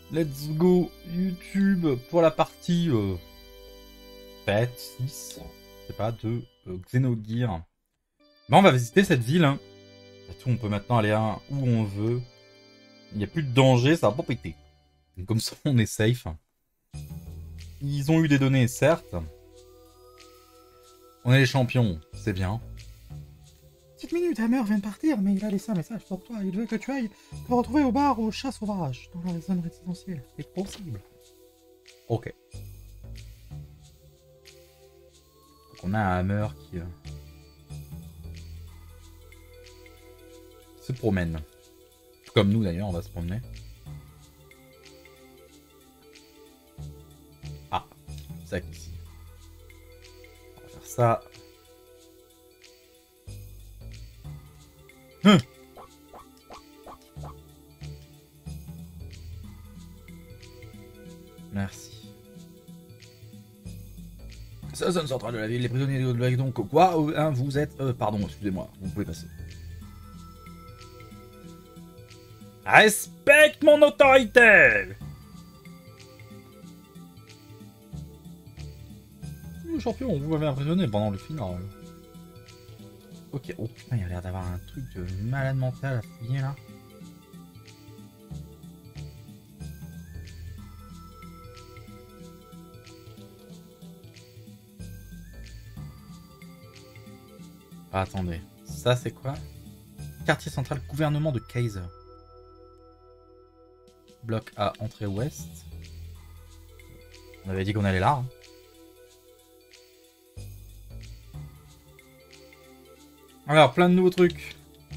Let's go YouTube pour la partie 6, je sais pas, de Xenogears. Bah, on va visiter cette ville. Hein. Tout, on peut maintenant aller où on veut. Il n'y a plus de danger, ça va pas péter. Donc, comme ça, on est safe. Ils ont eu des données, certes. On est les champions, c'est bien. Petite minute, Hammer vient de partir, mais il a laissé un message pour toi. Il veut que tu ailles te retrouver au bar au chat sauvage, dans la zone résidentielle. C'est possible. Ok. Donc on a un Hammer qui se promène. Tout comme nous d'ailleurs, on va se promener. Ah, ça ici. On va faire ça. Merci. C'est la zone centrale de la ville, les prisonniers de la donc quoi hein, vous êtes... pardon, excusez-moi, vous pouvez passer. Respecte mon autorité. Le champion, vous m'avez impressionné pendant le final. Ok, oh putain, il a l'air d'avoir un truc de malade mental à fouiller là. Ah, attendez, ça c'est quoi? Quartier central, gouvernement de Kaiser. Bloc A, entrée ouest. On avait dit qu'on allait là. Hein. Alors, plein de nouveaux trucs.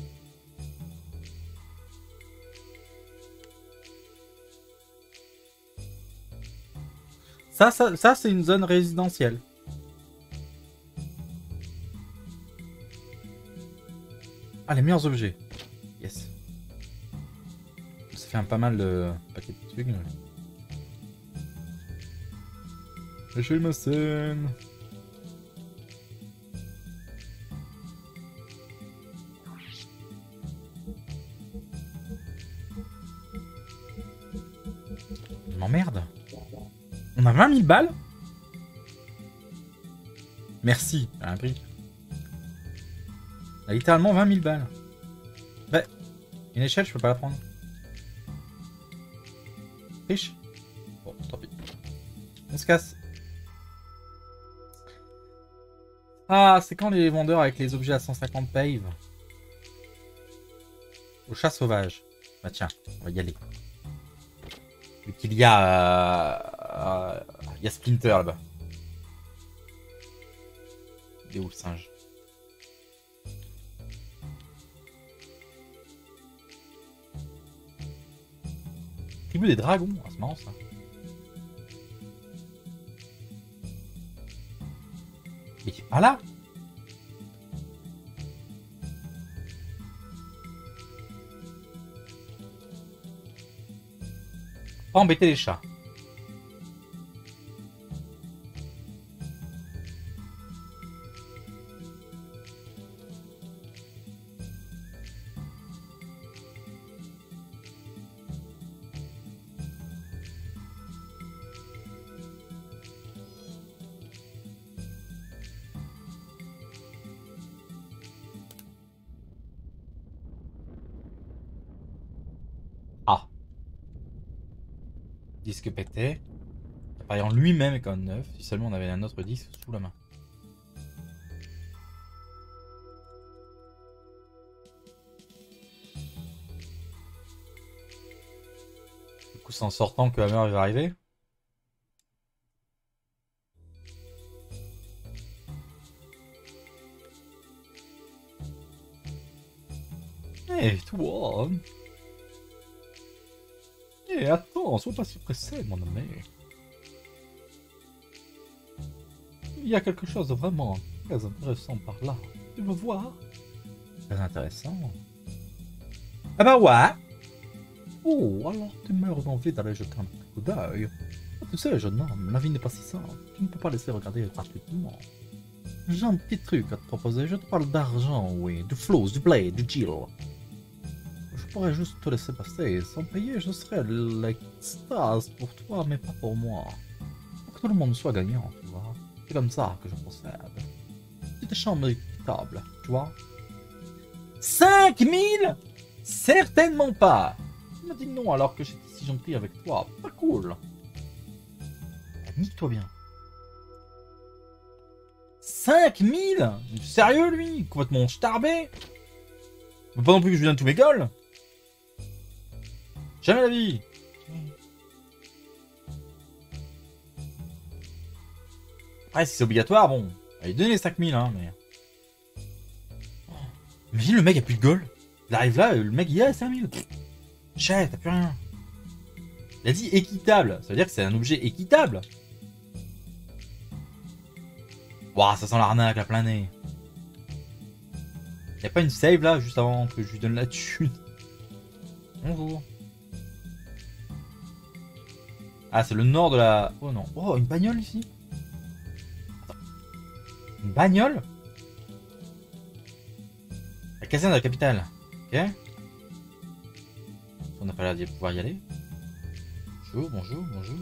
Ça c'est une zone résidentielle. Ah, les meilleurs objets. Yes. Ça fait un pas mal de paquet de trucs. Lâchez ma scène. Je m'emmerde. On a 20 000 balles. Merci, à un prix. On a littéralement 20 000 balles. Bah, une échelle, je peux pas la prendre. Riche. Bon, tant pis. On se casse. Ah, c'est quand les vendeurs avec les objets à 150 pave? Au chat sauvage. Bah tiens, on va y aller. Vu qu'il y a... il y a Splinter là-bas. Il est où le singe? Tribu des dragons, ah, c'est marrant ça. Mais il est pas là. Pas embêter les chats. Ah. Disque pété. Appareil en lui-même est comme neuf. Si seulement on avait un autre disque sous la main. Du coup, c'est en sortant que Hammer va arriver. Eh, toi. Eh, attends, sois pas si pressé, mon ami. Il y a quelque chose de vraiment très intéressant par là. Tu veux voir? Très intéressant. Ah bah ouais. Oh, alors tu meurs d'envie d'aller jeter un petit coup d'œil. Ah, tu sais, jeune homme, la vie n'est pas si simple. Tu ne peux pas laisser regarder gratuitement. J'ai un petit truc à te proposer. Je te parle d'argent, oui. Du flows, du blé, du gil. Je pourrais juste te laisser passer. Sans payer, je serais l'extase pour toi, mais pas pour moi. Pour que tout le monde soit gagnant, tu vois. C'est comme ça que je procède. Petite chambre équitable, tu vois. 5000 ? Certainement pas. Tu m'as dit non alors que j'étais si gentil avec toi. Pas cool. Nique-toi bien. 5000 ? Sérieux, lui ? Complètement starbé ? Faut pas non plus que je lui donne tous mes goals. Jamais la vie. Après, si c'est obligatoire, bon. Allez, donnez les 5000, hein, mais... Imagine, le mec a plus de goals. Il arrive là, le mec, il a 5000. Chat, t'as plus rien. Il a dit équitable. Ça veut dire que c'est un objet équitable. Ouah, ça sent l'arnaque à plein nez. Y'a pas une save là, juste avant que je lui donne la thune? Bonjour. Ah, c'est le nord de la... Oh non. Oh, une bagnole ici. Attends. Une bagnole? La caserne de la capitale. Ok. On n'a pas l'air de pouvoir y aller. Bonjour, bonjour, bonjour.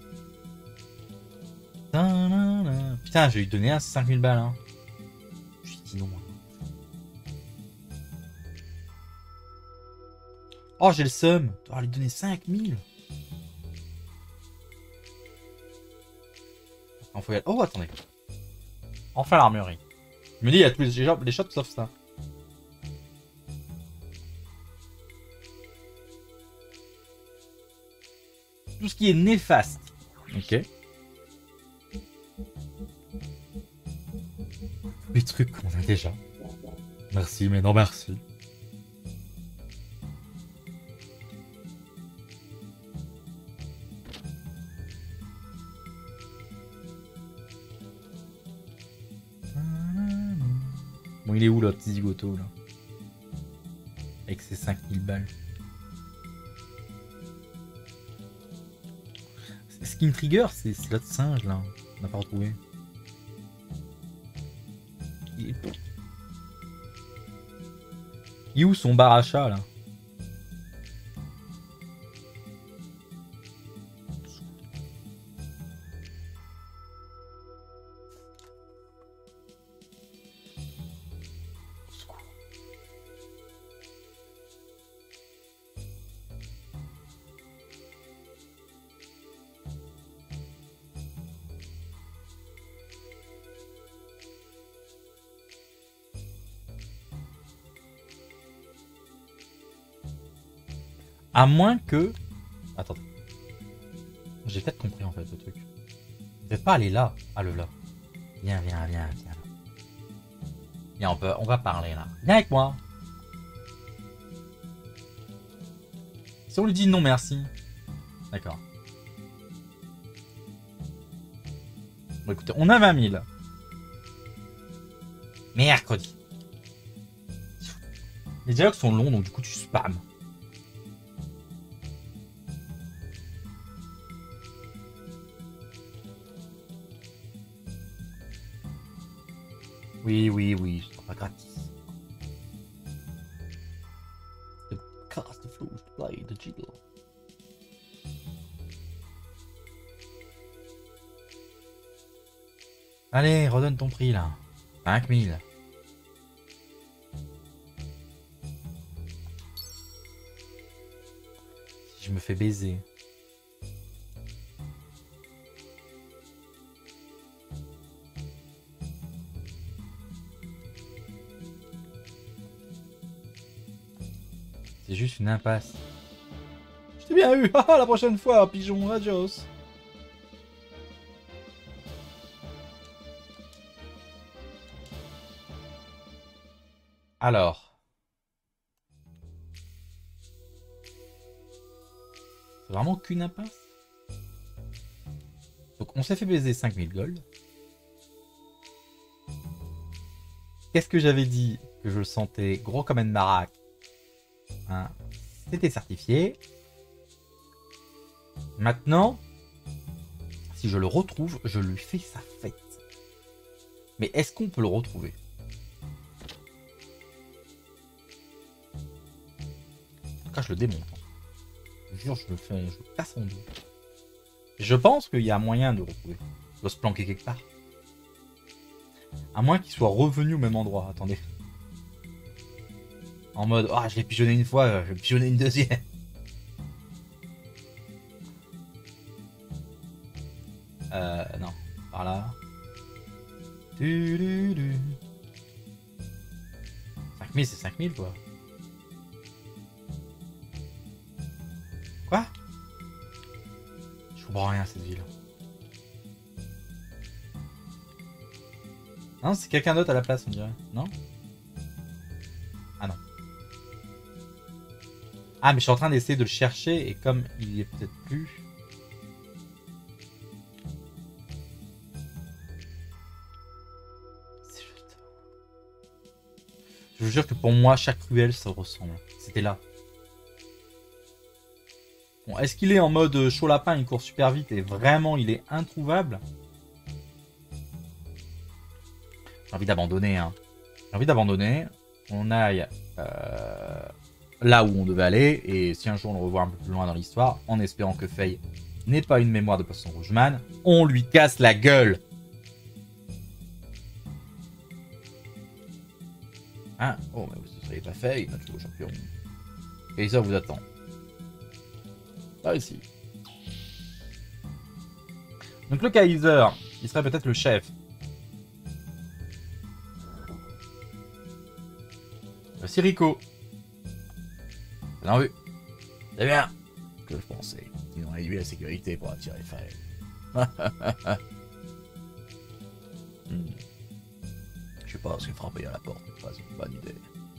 Putain, je vais lui donner un 5000 balles. Hein. Je lui dis non. Oh, j'ai le seum. Je dois lui donner 5000. Oh, attendez. Enfin l'armurerie. Je me dis, il y a tous les shots sauf ça. Tout ce qui est néfaste. Ok. Les trucs qu'on a déjà. Merci, mais non merci. Bon, il est où l'autre zigoto là? Avec ses 5000 balles. Ce qui me trigger, c'est l'autre singe là. On n'a pas retrouvé. Il est où son bar à chat là? À moins que... Attendez. J'ai peut-être compris en fait le truc. Vous n'êtes pas aller là. Ah le là. Viens, viens, viens, viens. Viens, on va parler là. Viens avec moi. Si on lui dit non merci. D'accord. Bon écoutez, on a 20 000. Mercredi. Les dialogues sont longs donc du coup tu spams. Oui, oui, oui, c'est pas gratis. The cast the flute to play the jiggle. Allez, redonne ton prix là. 5000. Si je me fais baiser. C'est juste une impasse. Je t'ai bien eu. Ah, la prochaine fois, pigeon. Adios. Alors. C'est vraiment qu'une impasse. Donc on s'est fait baiser 5000 gold. Qu'est-ce que j'avais dit? Que je le sentais gros comme une baraque. Hein, c'était certifié. Maintenant, si je le retrouve, je lui fais sa fête. Mais est-ce qu'on peut le retrouver? cas, je le démonte. Hein. Je jure, je le casse en deux. Je pense qu'il y a moyen de le retrouver. Il doit se planquer quelque part. À moins qu'il soit revenu au même endroit. Attendez. En mode, ah, je l'ai pigeonné une fois, je vais pigeonner une deuxième. Non. Par là. 5000, c'est 5000, quoi. Quoi? Je comprends rien à cette ville. Non, c'est quelqu'un d'autre à la place, on dirait. Non? Ah non. Ah, mais je suis en train d'essayer de le chercher et comme il y est peut-être plus... Je vous jure que pour moi, chaque ruelle, ça ressemble. C'était là. Bon, est-ce qu'il est en mode chaud lapin, il court super vite et vraiment il est introuvable? J'ai envie d'abandonner, hein. J'ai envie d'abandonner. On aille là où on devait aller. Et si un jour on le revoit un peu plus loin dans l'histoire, en espérant que Faye n'ait pas une mémoire de poisson rougeman, on lui casse la gueule. Hein? Oh, mais vous ne seriez pas Faye, notre nouveau champion. Et ça vous attend. Par ici. Donc le Kaiser, il serait peut-être le chef. Voici Rico. Bien vu. C'est bien. Que je pensais. Ils ont réduit la sécurité pour attirer Faye. Je sais pas ce qu'il frapper à la porte. C'est pas une bonne idée.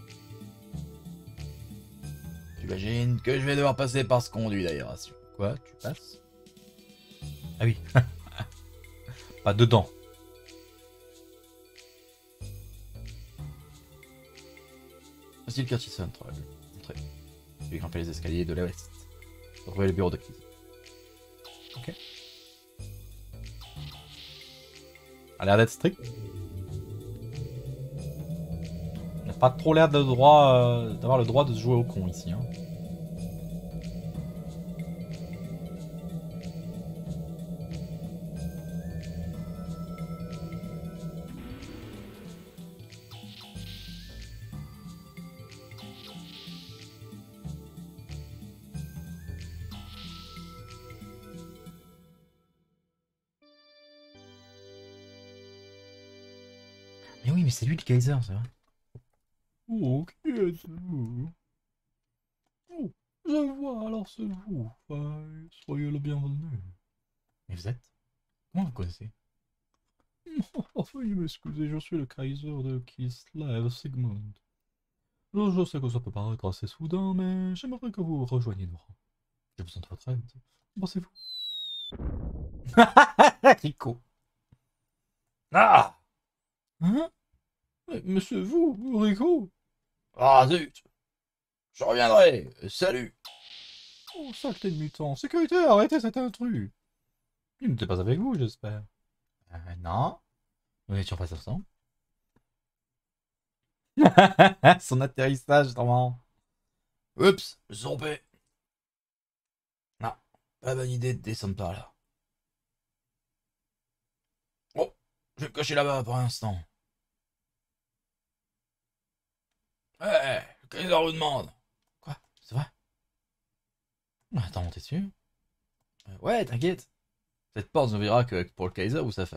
J'imagine que je vais devoir passer par ce conduit d'aération. Quoi? Tu passes? Ah oui. Pas dedans. Voici le quartier central. Entrez. Je vais grimper les escaliers de l'ouest. Retrouver le bureau de Keith. Ok. A l'air d'être strict. On n'a pas trop l'air d'avoir le droit de se jouer au con ici. Hein. Mais oui, mais c'est lui le Kaiser, c'est vrai. Oh, qui êtes-vous? Oh, je vois, alors c'est vous. Soyez le bienvenu. Mais vous êtes? Comment vous connaissez? Oh, veuillez m'excuser, je suis le Kaiser de Kislev Sigmund. Je sais que ça peut paraître assez soudain, mais j'aimerais que vous rejoigniez nos rangs. J'ai besoin de votre aide. Pensez-vous? Rico. Ah! Hein? Mais c'est vous, Rico? Ah zut! Je reviendrai! Salut! Oh, saleté de mutant! Sécurité, arrêtez cet intrus! Il n'était pas avec vous, j'espère. Non. Nous n'étions pas ensemble. Son atterrissage, vraiment. Oups, je me suis trompé. Non, pas bonne idée de descendre par là. Oh, je vais me cacher là-bas pour l'instant. Ouais, le Kaiser vous demande. Quoi? C'est vrai? Attends, t'es sûr? Ouais, t'inquiète. Cette porte ne verra que pour le Kaiser ou sa femme.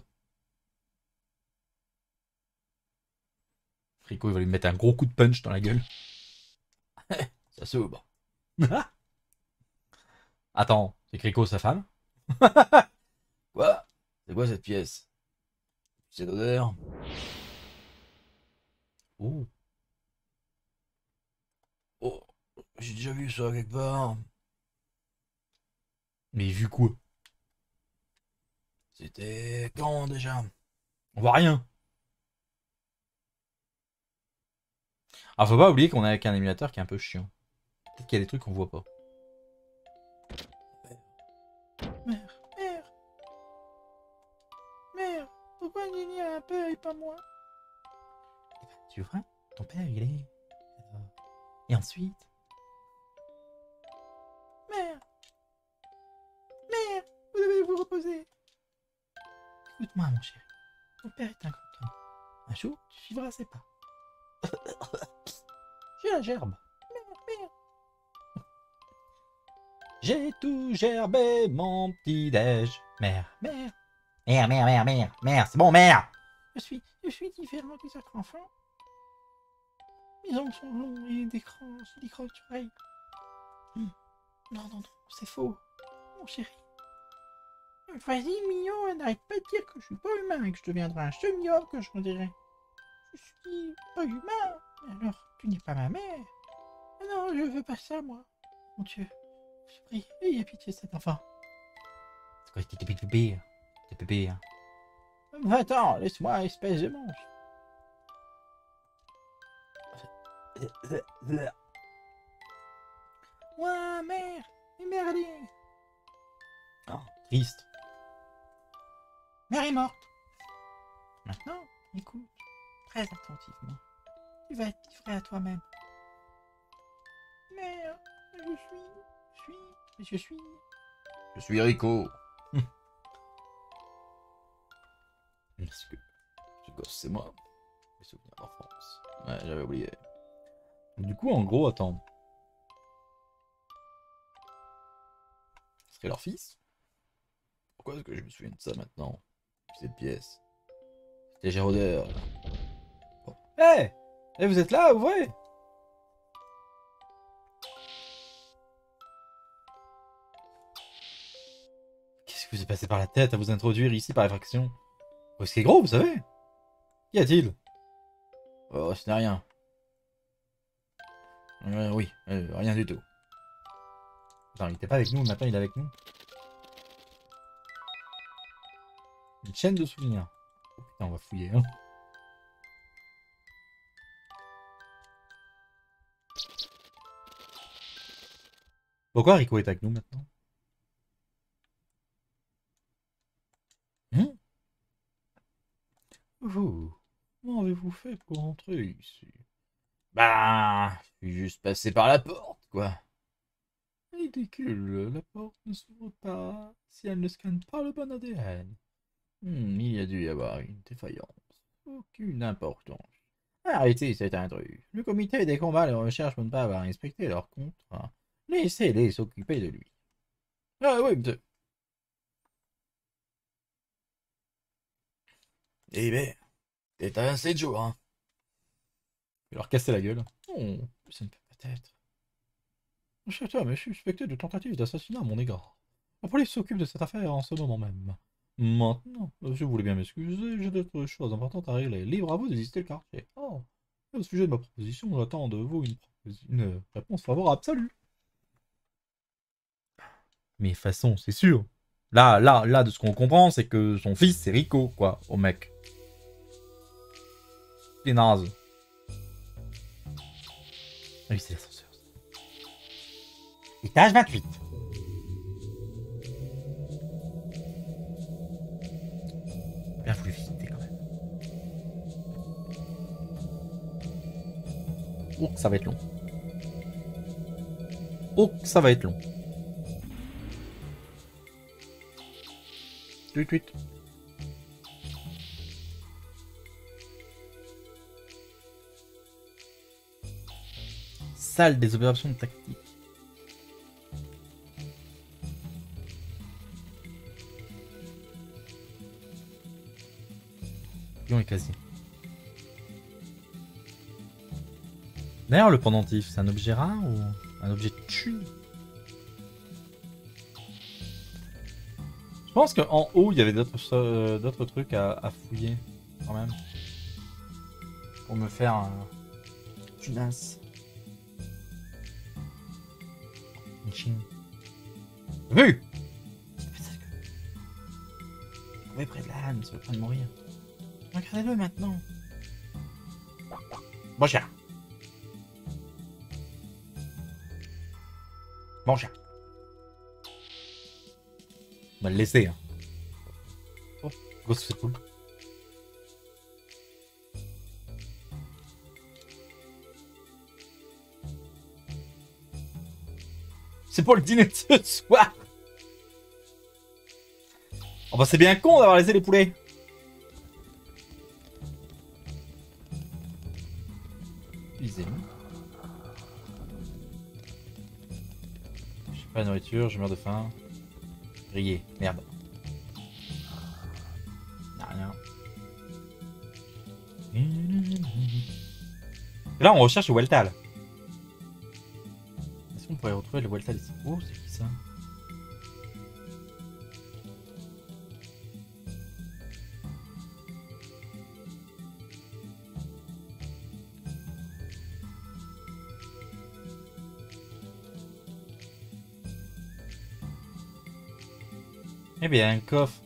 Rico, il va lui mettre un gros coup de punch dans la gueule. Ça s'ouvre. Attends, c'est Rico sa femme? Quoi? C'est quoi cette pièce? C'est d'odeur. Oh. Oh, j'ai déjà vu ça quelque part. Mais vu quoi? C'était quand déjà? On voit rien. Alors faut pas oublier qu'on est avec un émulateur qui est un peu chiant. Peut-être qu'il y a des trucs qu'on voit pas. Mère, mère, mère, pourquoi Nini a un père et pas moi? Tu vois? Ton père il est... Et ensuite? reposer. Écoute-moi, mon chéri. Ton père est incontent. Un jour, tu suivras ses pas. J'ai la gerbe. Merde. J'ai tout gerbé, mon petit-déj. Mère. Mère, c'est bon, mère. Je suis différent des autres enfants. Mes ongles sont longs et des croches-oreilles. Non, c'est faux. Mon chéri. Vas-y, mignon, n'arrête pas de dire que je suis pas humain et que je deviendrai un chemior que je dirais. Je suis pas humain. Alors, tu n'es pas ma mère. Non, je veux pas ça, moi. Mon Dieu. Je prie, ayez pitié de cet enfant. C'est quoi, t'es bébé? T'es bébé, hein? Va-t'en, laisse-moi, espèce de monstre. Ouah, mère. Merde. Oh, triste. Mère est morte. Maintenant, écoute, très attentivement. Tu vas être livré à toi-même. Mère, je suis Rico. Est-ce que ce gosse, c'est moi? Les souvenirs d'enfance. Ouais, j'avais oublié. Du coup, en gros, attends. Ce serait leur fils? Pourquoi est-ce que je me souviens de ça maintenant? Cette pièce. C'était Gérodeur. Oh. Hé! Hey, vous êtes là, ouvrez! Qu'est-ce qui vous est passé par la tête à vous introduire ici par effraction? Oh, c'est gros, vous savez? Qu'y a-t-il? Oh, ce n'est rien. Oui, rien du tout. Attends, il était pas avec nous, maintenant il est avec nous. Une chaîne de souvenirs. Oh putain, on va fouiller, hein. Pourquoi Rico est avec nous maintenant? Vous, comment avez-vous fait pour entrer ici? Bah, je suis juste passé par la porte, quoi. Ridicule, la porte ne s'ouvre pas si elle ne scanne pas le bon ADN. Il y a dû y avoir une défaillance. Aucune importance. Arrêtez cet intrus. Le comité des combats de recherche pour ne pas avoir inspecté leur contrat. Laissez-les s'occuper de lui. Ah oui, monsieur. Eh ben, t'es assez de jour, hein. Je vais leur casser la gueule. Oh, ça ne peut pas être. Cet homme est suspecté de tentative d'assassinat à mon égard. La police s'occupe de cette affaire en ce moment même. Maintenant, si vous voulez bien m'excuser, j'ai d'autres choses importantes à régler. Libre à vous de visiter le quartier. Oh, au sujet de ma proposition, j'attends de vous une réponse favorable. Salut. Mais de toute façon, c'est sûr. Là, de ce qu'on comprend, c'est que son fils, c'est Rico, quoi, au mec. C'est naze. Ah oui, c'est l'ascenseur. Étage 28. Bien voulu visiter quand même. Oh, ça va être long. Oh, ça va être long. Tweet. Salle des opérations tactiques. Pion et casier. D'ailleurs, le pendentif, c'est un objet rare ou un objet de thune? Je pense qu'en haut, il y avait d'autres trucs à fouiller, quand même. Pour me faire un... tunasse. Une chine. Vu! Trouvez près de la âne, ça veut pas de mourir. Regardez-le maintenant. Bon chat. Bon chat. On va le laisser. Hein. Oh, grosse c'est cool. C'est pour le dîner de ce soir. Oh bah c'est bien con d'avoir laissé les poulets. J'ai pas de nourriture, je meurs de faim. Grillé, merde. Y'a rien. Et là on recherche le Weltal. Est-ce qu'on pourrait retrouver le Weltal ici? Oh, c'est qui ça? Eh bien, un coffre.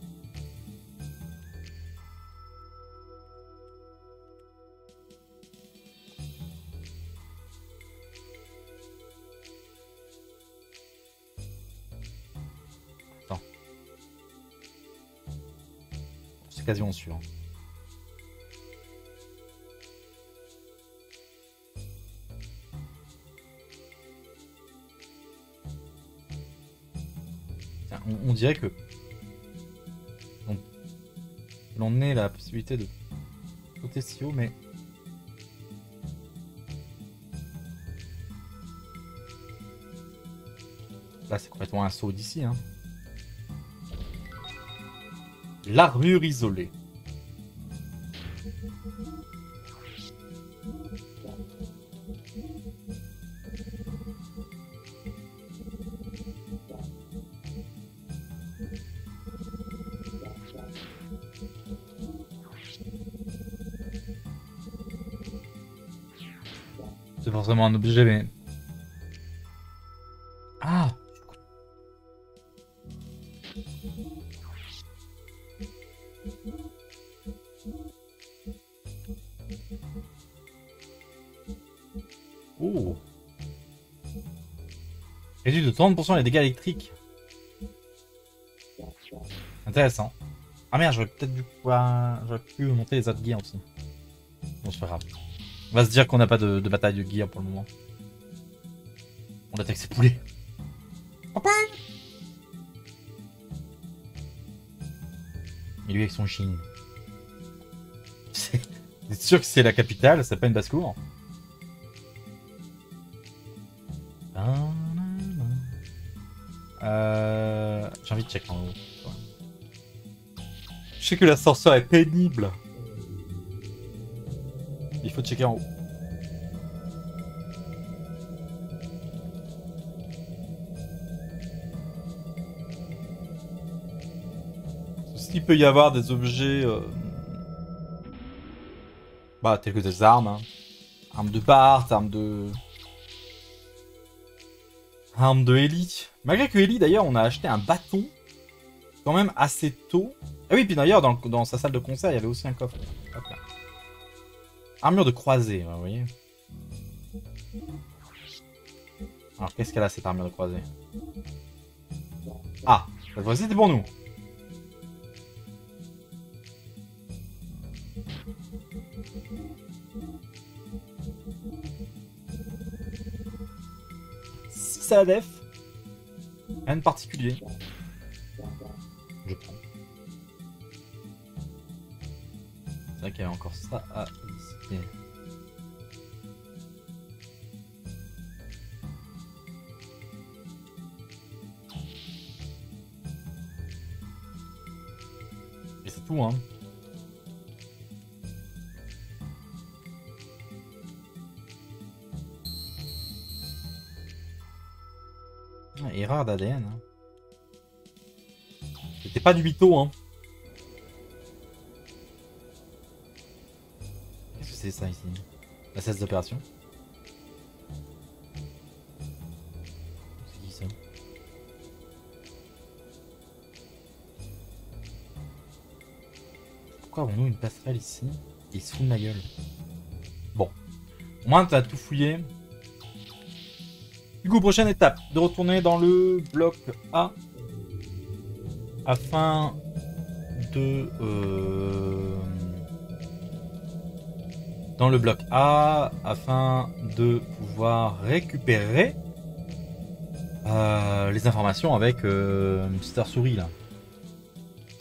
Attends. C'est quasiment sûr. On dirait que l'on ait la possibilité de sauter si haut, mais là c'est complètement un saut d'ici. Hein. L'armure isolée. C'est forcément un objet, mais... Ah! Oh! Réduit de 30% les dégâts électriques. Intéressant. Ah merde, j'aurais peut-être dû pouvoir... J'aurais pu monter les autres gears aussi. Bon, c'est pas grave. On va se dire qu'on n'a pas de bataille de gear pour le moment. On attaque ses poulets. Papa! Et lui avec son chine. C'est sûr que c'est la capitale, c'est pas une basse-cour. J'ai envie de checker en haut. Je sais que l'ascenseur est pénible. Il faut checker en haut. S'il peut y avoir des objets... Bah, tels que des armes. Hein. Armes de Bart, armes de Ellie. Malgré que Ellie, d'ailleurs, on a acheté un bâton. Quand même assez tôt. Ah oui, puis d'ailleurs, dans sa salle de concert, il y avait aussi un coffre. Hop là. Armure de croisée, vous voyez. Alors, qu'est-ce qu'elle a, cette armure de croisée? Ah, cette fois-ci, c'était pour nous. Si ça la def. Rien de particulier. Je prends. C'est vrai qu'il y avait encore ça à visiter. Et c'est tout, hein. Erreur d'ADN. Hein. C'était pas du mytho, hein. Qu'est-ce que c'est ça ici? La cesse d'opération. C'est qui ça? Pourquoi avons-nous une passerelle ici? Il se fout de ma gueule. Bon. Au moins, t'as tout fouillé. Du coup, prochaine étape, de retourner dans le bloc A afin de... dans le bloc A afin de pouvoir récupérer les informations avec Mister Souris là.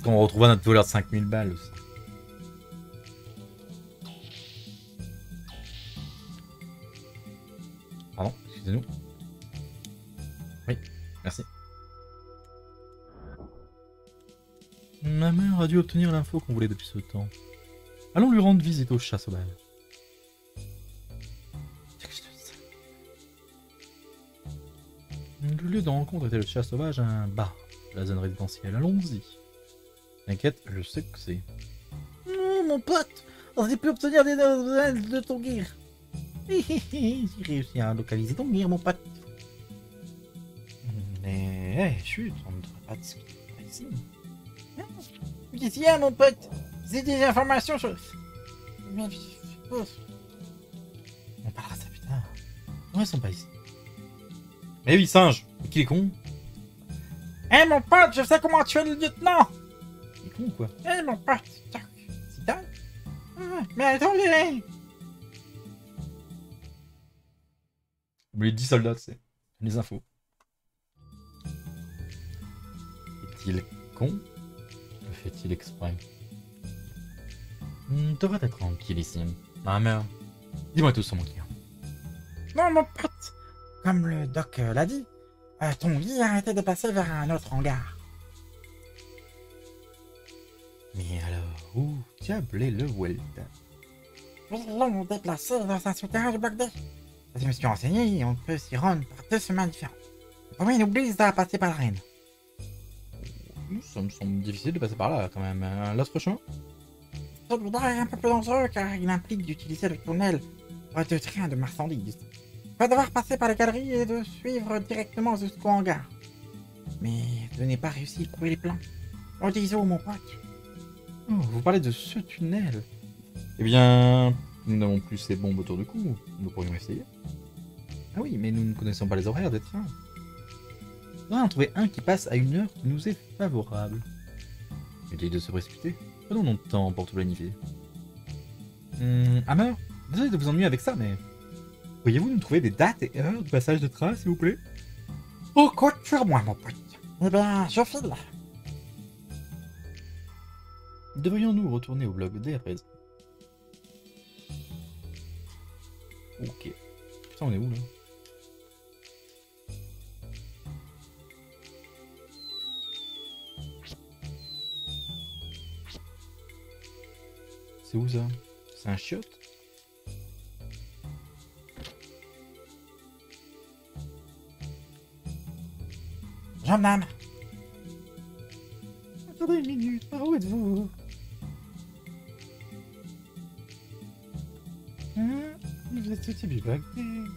Peut-être qu'on retrouvera notre voleur de 5000 balles aussi. Pardon, excusez-nous. Oui, merci. Ma mère a dû obtenir l'info qu'on voulait depuis ce temps. Allons lui rendre visite au chat sauvage. Le lieu de rencontre était le chat sauvage, un bar de la zone résidentielle. Allons-y. T'inquiète, je sais que c'est. Oh, mon pote, j'ai pu obtenir des nouvelles de ton gear. J'ai réussi à localiser ton gear, mon pote. Mais, chut, on ne devrait pas discuter ici. Qu'est-ce qu'il y a, mon pote? J'ai des informations sur... On parlera de ça plus tard. Non, ils sont pas ici. Mais oui, singe! Mais qu'il est con! Hé, mon pote, je sais comment tuer le lieutenant! Il est con, quoi? Hé, mon pote! C'est dingue! Mais attendez! Vous voulez 10 soldats, c'est les infos. Est-il con? Le fait-il exprès? Devrait être tranquillissime. Ma mère, dis-moi tout sur mon client. Non, mon pote! Comme le doc l'a dit, ton lit a été déplacé vers un autre hangar. Mais alors, où diable est le Welt? Ils l'ont déplacé dans un souterrain du bloc D. Je me suis renseigné et on peut s'y rendre par 2 chemins différents. Le premier n'oublie à passer par l'arène. Ça me semble difficile de passer par là, quand même. L'autre chemin? Celui-là est un peu plus dangereux car il implique d'utiliser le tunnel de train de marchandises. On va devoir passer par la galerie et de suivre directement jusqu'au hangar. Mais je n'ai pas réussi à trouver les plans. Oh, disons, mon pote. Oh, vous parlez de ce tunnel? Eh bien, nous n'avons plus ces bombes autour du cou. Nous pourrions essayer. Ah oui, mais nous ne connaissons pas les horaires des trains. Il faudrait en trouver un qui passe à une heure qui nous est favorable. L'idée de se précipiter. Prenons notre temps pour tout planifier. Hammer, désolé de vous ennuyer avec ça, mais... Pourriez-vous nous trouver des dates et heures de passage de train, s'il vous plaît? Oh, compte sur moi, mon pote. Eh bien, je file. Devrions-nous retourner au bloc D à présent? Ok. Putain, on est où, là? C'est où, ça? C'est un chiotte? Gendarme. Attendez une minute, par où êtes-vous? Vous êtes ce type du bloc D. Vous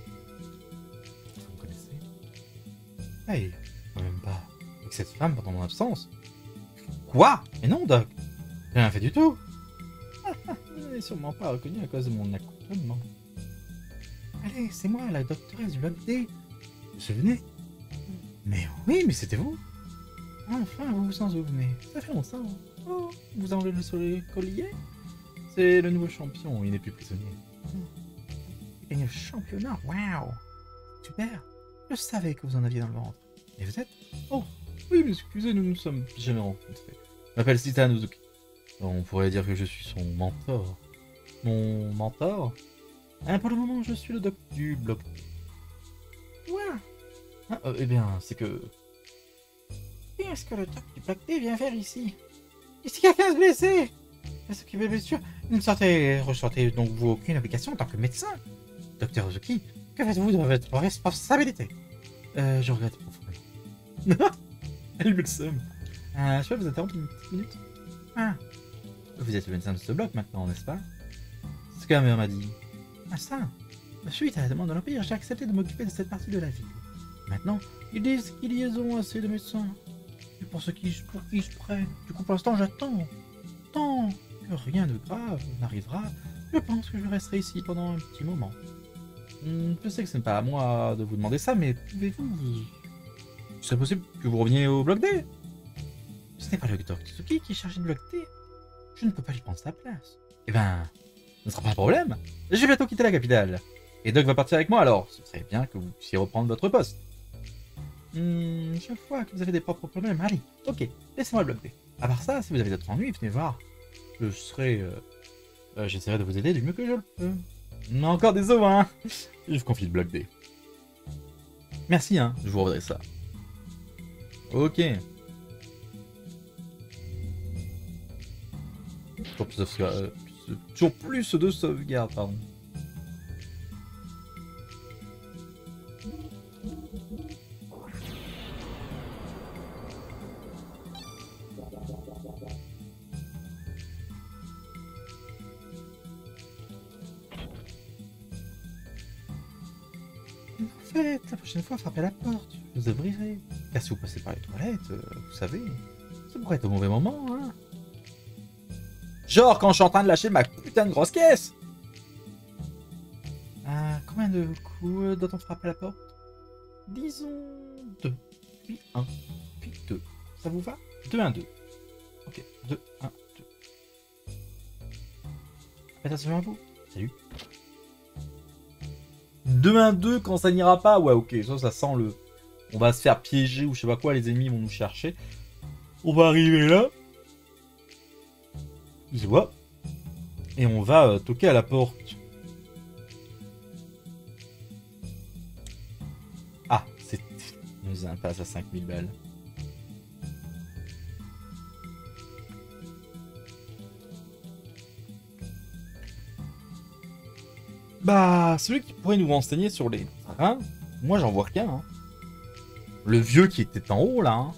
me connaissez? Hey, quand même pas. Avec cette femme pendant mon absence. Quoi? Mais non, Doc. J'ai rien fait du tout. Vous n'avez sûrement pas reconnu à cause de mon accoutrement. Allez, c'est moi, la doctoresse du bloc D. Vous vous souvenez? Mais oui, mais c'était vous. Enfin, vous vous en souvenez. Ça fait longtemps. Oh, vous enlevez le soleil collier? C'est le nouveau champion, il n'est plus prisonnier. Il gagne le championnat, waouh. Super. Je savais que vous en aviez dans le ventre. Et vous êtes? Oh, oui, mais excusez, nous ne nous sommes jamais rencontrés. Je m'appelle Sita Nozuki. On pourrait dire que je suis son mentor. Mon mentor? Pour le moment, je suis le doc du bloc. Waouh. Ah, eh bien, c'est que... Qu'est-ce que le doc du bloc D vient faire ici? Ici, quelqu'un se blessé. Ce qui veut bien sûr, vous ne ressentez donc vous aucune obligation en tant que médecin. Docteur Ozuki, que faites-vous de votre responsabilité? Je regrette profondément. Elle me le somme. Je peux vous interrompre une petite minute? Ah. Vous êtes le médecin de ce bloc maintenant, n'est-ce pas? C'est ce que ma mère m'a dit. Ah ça. Suite à la demande de l'Empire, j'ai accepté de m'occuper de cette partie de la ville. Maintenant, ils disent qu'ils ont assez de médecins. Et pour qui je prenne. Du coup, pour l'instant, j'attends. Tant que rien de grave n'arrivera, je pense que je resterai ici pendant un petit moment. Je sais que ce n'est pas à moi de vous demander ça, mais pouvez-vous... Il serait possible que vous reveniez au bloc D? Ce n'est pas le docteur Tsuki qui est chargé de bloc D. Je ne peux pas lui prendre sa place. Eh ben, ce ne sera pas un problème. Je vais bientôt quitter la capitale. Et Doc va partir avec moi alors. Ce serait bien que vous puissiez reprendre votre poste. Je vois que vous avez des propres problèmes. Allez, ok, laissez-moi le bloc D. À part ça, si vous avez d'autres ennuis, venez voir. Je serai... j'essaierai de vous aider du mieux que je le peux. Mais encore des os, hein. Je vous confie le bloc D. Merci, hein. Je vous redresserai ça. Ok. Toujours plus de sauvegarde, pardon. En fait, la prochaine fois, frappez à la porte. Je vous ouvrirez. Car si vous passez par les toilettes, vous savez, ça pourrait être au mauvais moment, hein. Genre quand je suis en train de lâcher ma putain de grosse caisse. Combien de coups doit-on frapper à la porte? Disons 2, puis 1, puis 2. Ça vous va? 2, 1, 2. Ok, 2, 1, 2. Faites attention à vous. Salut. 2, 1, 2 quand ça n'ira pas. Ouais, ok, ça sent le... On va se faire piéger ou je sais pas quoi, les ennemis vont nous chercher. On va arriver là. Je vois. Et on va toquer à la porte. Ah, c'est... Nous impasse à 5000 balles. Bah, celui qui pourrait nous renseigner sur les trains, moi j'en vois qu'un. Hein. Le vieux qui était en haut là. Hein.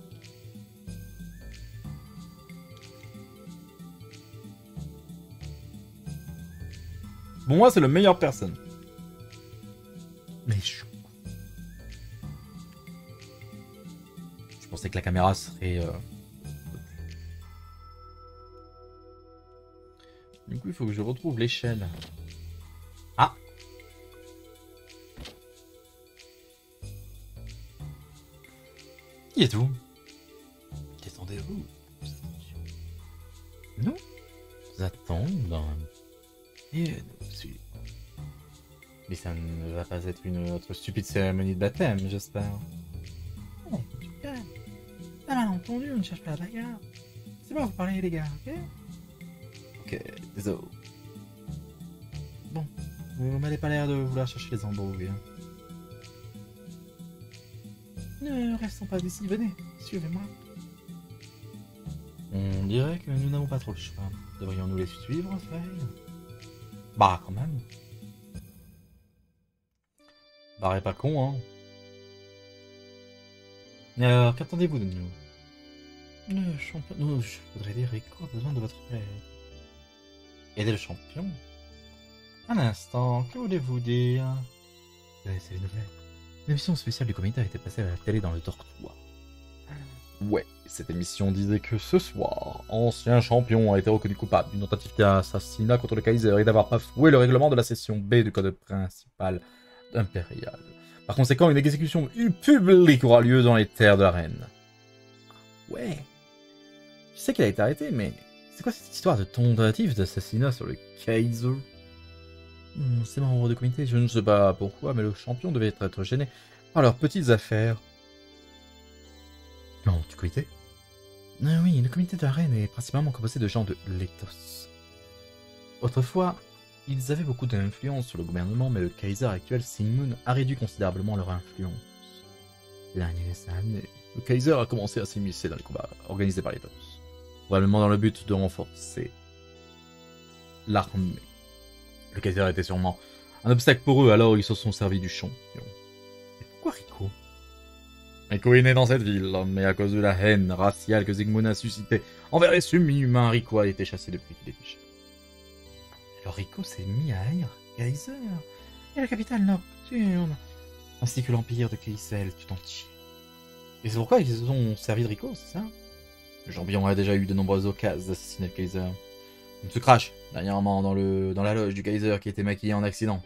Bon, moi c'est le meilleur personne. Mais je pensais que la caméra serait... Du coup, il faut que je retrouve l'échelle. Ah! Qui êtes-vous? Descendez-vous. Nous attendre. Et nous suivre. Mais ça ne va pas être une autre stupide cérémonie de baptême, j'espère. Oh, tu calmes. T'as mal entendu, on ne cherche pas la bagarre. C'est bon, vous parlez les gars, ok? Ok, désolé. Bon, vous m'avez pas l'air de vouloir chercher les embrouilles. Ne restons pas ici, venez, suivez-moi. On dirait que nous n'avons pas trop le choix. Devrions-nous les suivre, Faye? Bah, quand même. Bah, pas con, hein. Alors, qu'attendez-vous de nous? Le champion... Non, je voudrais dire, Rico a besoin de votre aide. Aider le champion? Un instant, que voulez-vous dire? C'est les nouvelles. L'émission spéciale du comité a été passée à la télé dans le dortoir. Ouais, cette émission disait que ce soir, ancien champion a été reconnu coupable d'une tentative d'assassinat contre le Kaiser et d'avoir bafoué le règlement de la section B du code principal impérial. Par conséquent, une exécution publique aura lieu dans les terres de la reine. Ouais. Je sais qu'il a été arrêté, mais c'est quoi cette histoire de tentative d'assassinat sur le Kaiser? Ces membres du comité, Je ne sais pas pourquoi, mais le champion devait être gêné par leurs petites affaires. Non, du comité? Oui, le comité de la reine est principalement composé de gens de l'ethos. Autrefois, ils avaient beaucoup d'influence sur le gouvernement, mais le Kaiser actuel, Sigmund, a réduit considérablement leur influence. Ces dernières années, le Kaiser a commencé à s'immiscer dans les combats organisés par l'ethos, probablement dans le but de renforcer l'armée. Le Kaiser était sûrement un obstacle pour eux, alors ils se sont servis du champion. Mais pourquoi Rico? Rico est né dans cette ville, mais à cause de la haine raciale que Sigmund a suscitée envers les semi-humains, Rico a été chassé depuis qu'il était jeune. Alors Rico s'est mis à haïr Kaiser Et la capitale nocturne, ainsi que l'empire de Keisel tout entier. Et c'est pourquoi ils se sont servis de Rico, c'est ça? Le champion a déjà eu de nombreuses occasions d'assassiner le Kaiser. Comme ce crash, dernièrement dans la loge du Kaiser qui était maquillé en accident.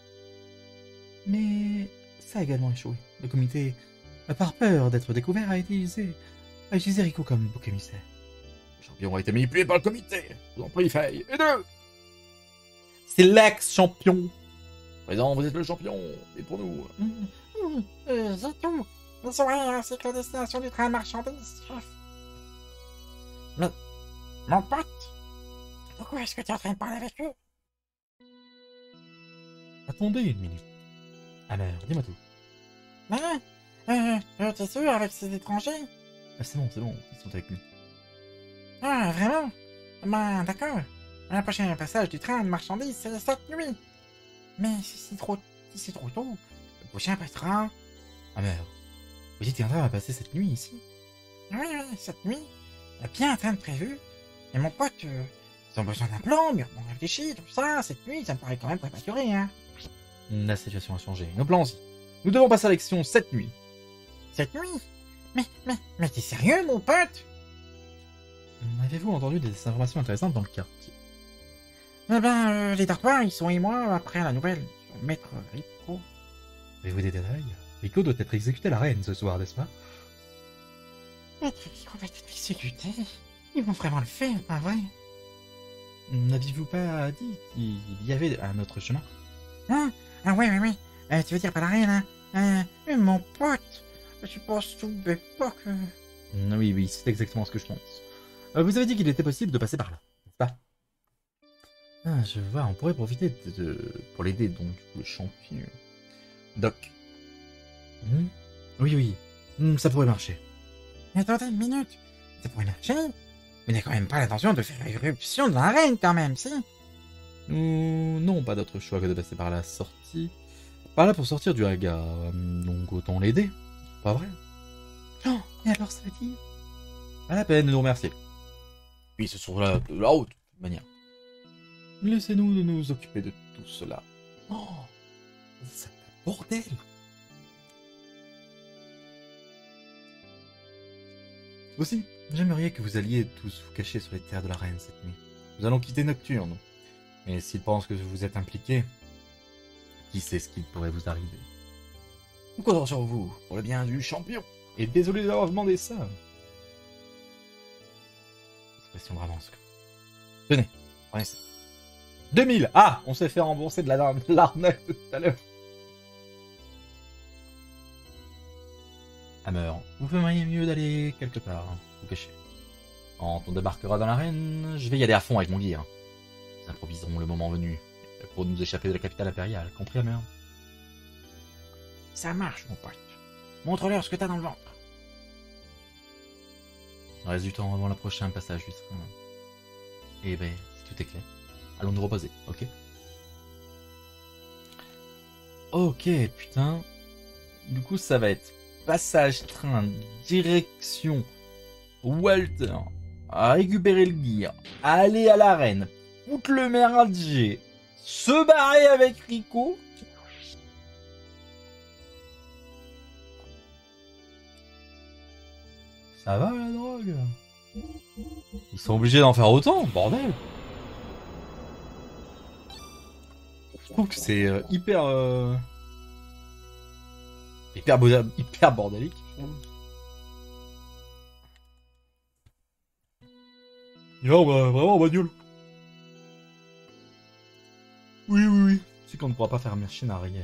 Mais ça a également échoué. Le comité, par peur d'être découvert, a utilisé Rico comme bouc émissaire. Le champion a été manipulé par le comité. Je vous en prie, Faye, aidez-le! C'est l'ex-champion. Présent, vous êtes le champion. Et pour nous. C'est tout. Ils sont ainsi que la destination du train de marchandises, chef. Mon pote? Pourquoi est-ce que tu es en train de parler avec eux? Attendez une minute. Amer, dis-moi tout. T'es sûr avec ces étrangers? Ah, c'est bon, ils sont avec nous. Ah, vraiment? Ben, d'accord. Le prochain passage du train de marchandises, c'est cette nuit. Mais si c'est trop tôt, le prochain passera... Amer, vous dites qu'un train va passer cette nuit ici? Oui, cette nuit. Il y a bien un train de prévu. Et mon pote, ils ont besoin d'un plan, mûrement réfléchi, tout ça. Cette nuit, ça me paraît quand même prématuré, hein. La situation a changé. Nos plans aussi. Nous devons passer à l'action cette nuit. Cette nuit? Mais t'es sérieux, mon pote? Avez-vous entendu des informations intéressantes dans le quartier? Eh ben, les Dartois, ils sont émois après la nouvelle sur Maître Rico. Avez-vous des détails? Rico doit être exécuté à la reine ce soir, n'est-ce pas? Maître Rico va être exécuté? Ils vont vraiment le faire, pas vrai? N'aviez-vous pas dit qu'il y avait un autre chemin? Hein? Ah ouais. Tu veux dire pas la reine, hein? Mon pote, je pense tout pas que... Oui, c'est exactement ce que je pense. Vous avez dit qu'il était possible de passer par là, n'est-ce pas? Ah, je vois, on pourrait profiter pour l'aider, donc, le champion. Doc. Oui, ça pourrait marcher. Mais attendez une minute, ça pourrait marcher? Mais il n'y a quand même pas l'intention de faire éruption de la reine, quand même, si? Nous n'avons pas d'autre choix que de passer par la sortie. Par là pour sortir du Haga, donc autant l'aider, pas vrai? Oh, et alors ça veut dire? Pas la peine de nous remercier. Puis ce sont là de la haute, de toute manière. Laissez-nous de nous occuper de tout cela. Oh, c'est un bordel! Aussi, j'aimerais que vous alliez tous vous cacher sur les terres de la reine cette nuit. Nous allons quitter Nocturne. Mais s'il pense que vous êtes impliqué, qui sait ce qui pourrait vous arriver. Nous comptons sur vous, pour le bien du champion. Et désolé d'avoir demandé ça. Expression dramatique. Tenez, prenez ça. 2000! Ah, on s'est fait rembourser de l'arnaque tout à l'heure. Hammer, vous feriez mieux d'aller quelque part, vous cacher. Quand on débarquera dans l'arène, je vais y aller à fond avec mon gear. Nous improviserons le moment venu, pour nous échapper de la capitale impériale, compris Hammer? Ça marche, mon pote. Montre-leur ce que t'as dans le ventre. Il reste du temps avant le prochain passage du train. Et ben, si tout est clair, allons nous reposer, ok? Ok, putain. Du coup, ça va être passage train, direction Walter, à récupérer le gear, aller à l'arène, foutre le merdier, se barrer avec Rico. Ça va la drogue? Ils sont obligés d'en faire autant, bordel. Je trouve que c'est hyper bordélique. Il va vraiment en bagnole. Oui. C'est qu'on ne pourra pas faire machine arrière.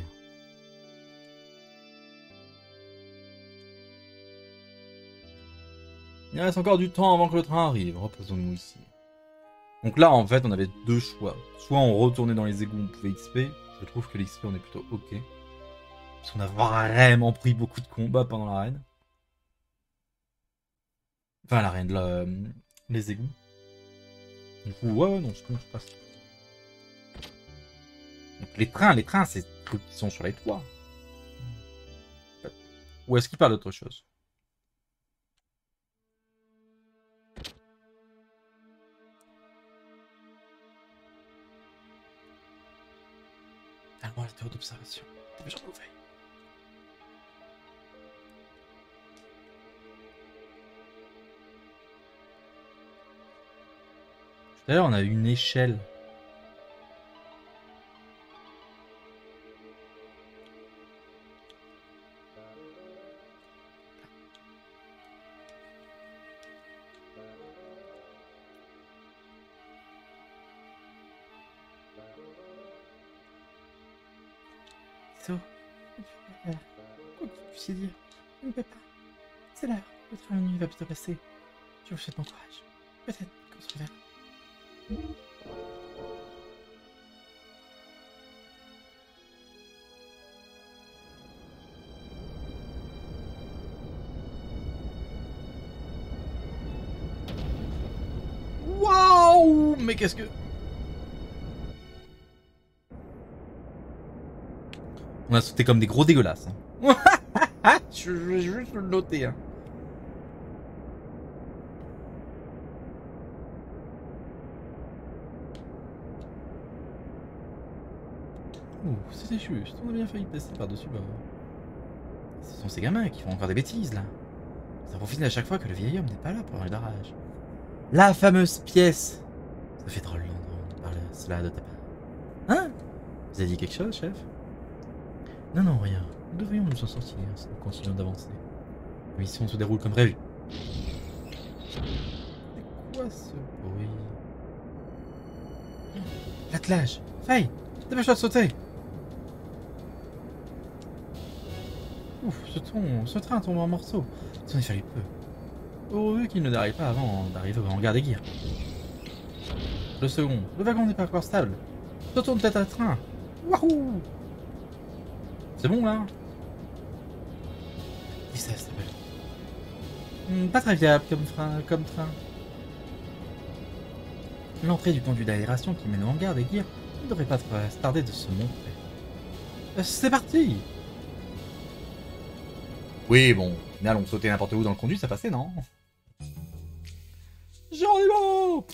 Il reste encore du temps avant que le train arrive. Reposons-nous ici. Donc là, en fait, on avait deux choix. Soit on retournait dans les égouts, on pouvait XP. Je trouve que l'XP, on est plutôt ok. Parce qu'on a vraiment pris beaucoup de combats pendant l'arène. Enfin, l'arène, les égouts. Du coup, ouais, non, c'est bon, je passe. Donc les trains, c'est des trucs qui sont sur les toits. Ou est-ce qu'il parle d'autre chose? Allons à la tour d'observation. T'as besoin de nouvelles. Tout à l'heure, on a eu une échelle. So, quoi que tu puisses dire, je ne peux pas. C'est l'heure, le train de nuit va bientôt passer. Je vous souhaite bon courage. Peut-être que se reverra. Waouh! Mais qu'est-ce que... On a sauté comme des gros dégueulasses. Hein. Je vais juste le noter. Hein. Ouh, c'était juste. On a bien failli passer par-dessus. Bah... Ce sont ces gamins qui font encore des bêtises, là. Ça profite à chaque fois que le vieil homme n'est pas là pour un barrage. La fameuse pièce. Ça fait drôle d'entendre parler cela de ta part. Hein? Vous avez dit quelque chose, chef? Non, non, rien. Nous devrions nous en sortir si nous continuons d'avancer. La mission se déroule comme prévu. C'est quoi ce bruit? L'attelage! Faye! Dépêche-toi de sauter! Ouf, ce train tombe en morceaux. Il s'en est fallu peu. Heureux qu'il ne n'arrive pas avant d'arriver au hangar des gears. Le second, le wagon n'est pas encore stable. Sautons peut-être un train. Wahou! C'est bon là? 17, c'est belle. Pas très viable comme train. L'entrée du conduit d'aération qui mène au hangar des gears ne devrait pas tarder de se montrer. C'est parti! Oui, bon, mais allons sauter n'importe où dans le conduit, ça passait, non? J'en ai marre!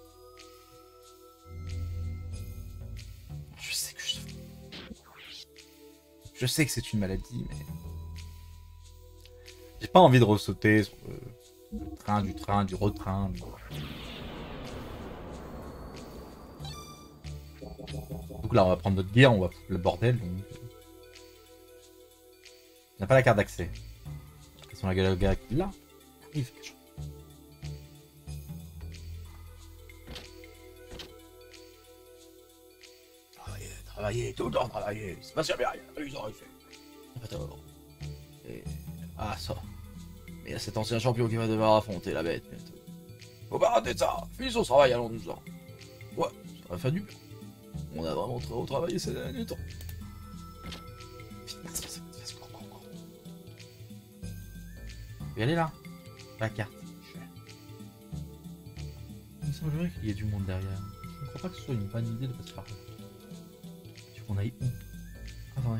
Je sais que c'est une maladie, mais... J'ai pas envie de ressauter sur le train, du retrain. Mais... Donc là, on va prendre notre gear, on va foutre le bordel, donc... On n'a pas la carte d'accès. Quels sont les gars qui là? Arrive. Travailler, tout le temps travailler. C'est pas si bien, ils auraient fait. Pas tort. Et... Ah, ça. Mais il y a cet ancien champion qui va devoir affronter la bête bientôt. Faut pas rater ça. Finissons au travail, allons-nous-en. Ouais, ça va faire du bien. On a vraiment trop travaillé ces derniers temps. Et elle est là. La carte. Il me semblerait qu'il y ait du monde derrière. Je ne crois pas que ce soit une bonne idée de passer par là. Tu veux qu'on aille où? Attendez.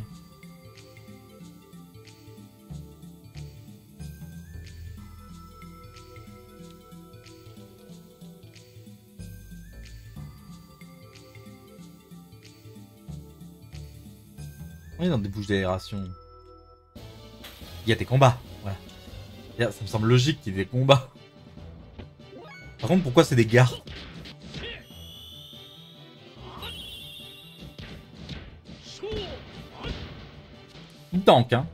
On est dans des bouches d'aération. Il y a des combats. Voilà. Ça me semble logique qu'il y ait des combats. Par contre, pourquoi c'est des gares? Une tank, hein.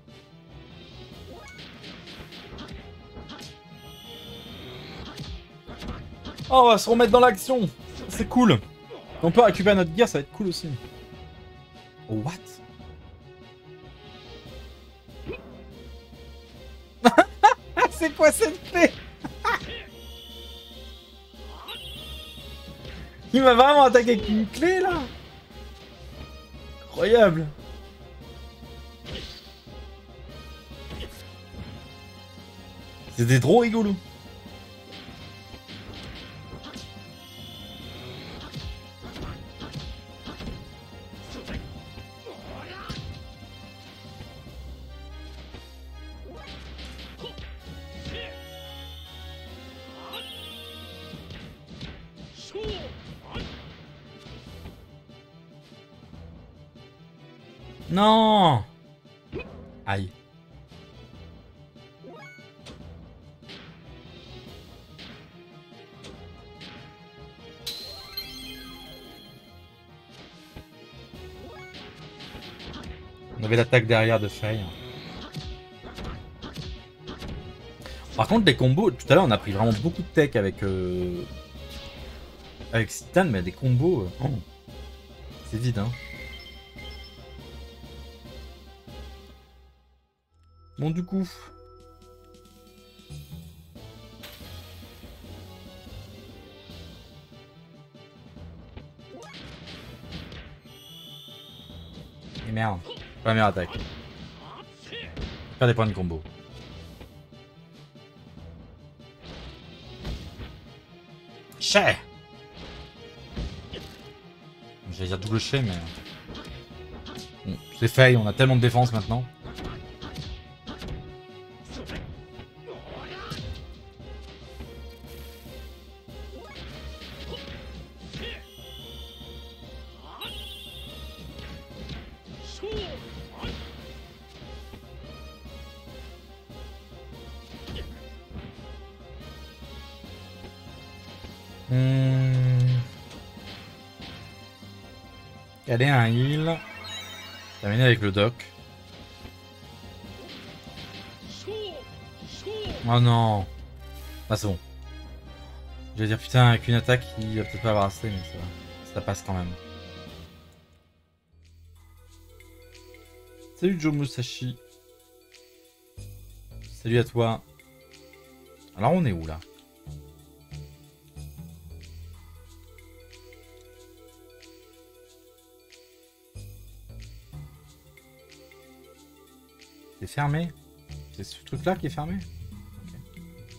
Oh, on va se remettre dans l'action. C'est cool. On peut récupérer notre gear, ça va être cool aussi. Oh, what? C'est quoi cette clé? Il m'a vraiment attaqué avec une clé là. Incroyable. C'était trop rigolo. Non. Aïe. On avait l'attaque derrière de Faye. Par contre, les combos, tout à l'heure, on a pris vraiment beaucoup de tech avec Citan, mais des combos, oh, c'est vide, hein. Bon, du coup... Merde. Pas la meilleure attaque. Faire des points de combo. Chais. J'allais dire double chais, mais... Bon, c'est fait, on a tellement de défense maintenant. Caler un heal. Terminer avec le doc. Oh non. Ah c'est bon. Je vais dire putain avec une attaque il va peut-être pas avoir assez mais ça passe quand même. Salut Joe Musashi. Salut à toi. Alors on est où là? C'est fermé? C'est ce truc là qui est fermé? Okay.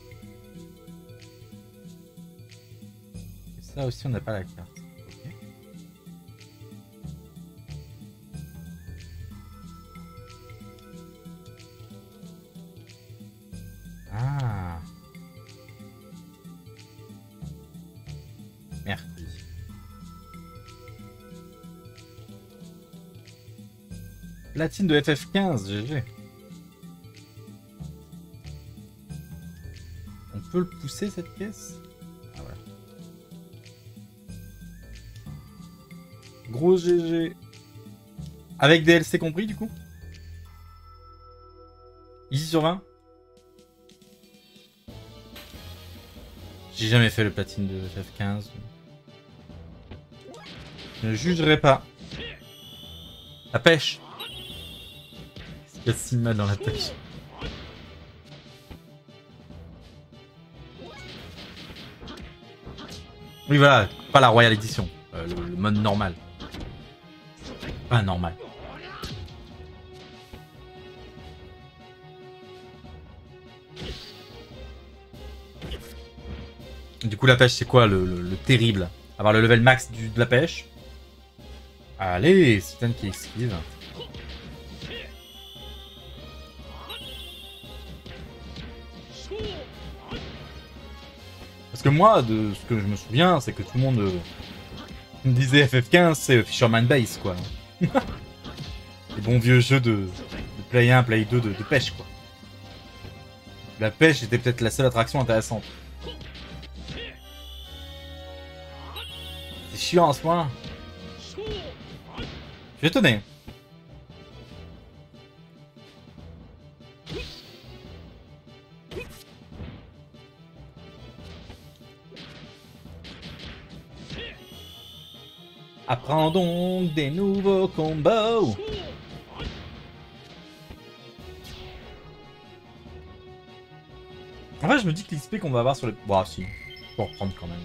Et ça aussi on n'a pas la carte. Okay. Ah. Mercredi. Platine de FF15, GG. On peut le pousser cette pièce? Ah ouais. Gros GG. Avec DLC compris du coup? Easy sur 20? J'ai jamais fait le platine de FF15. Je ne jugerai pas. La pêche. Il y a si mal dans la pêche. Oui voilà, pas la Royal Edition. Le mode normal. Pas normal. Du coup la pêche c'est quoi le terrible? Avoir le level max de la pêche. Allez, Citan qui esquive. Parce que moi, de ce que je me souviens, c'est que tout le monde me disait FF15 c'est Fisherman Base quoi. Les bons vieux jeux de Play 1, Play 2 de pêche quoi. La pêche était peut-être la seule attraction intéressante. C'est chiant à ce point. Je suis étonné. Apprendons des nouveaux combos. En fait, je me dis que l'XP qu'on va avoir sur les... Bon, si. Pour reprendre quand même.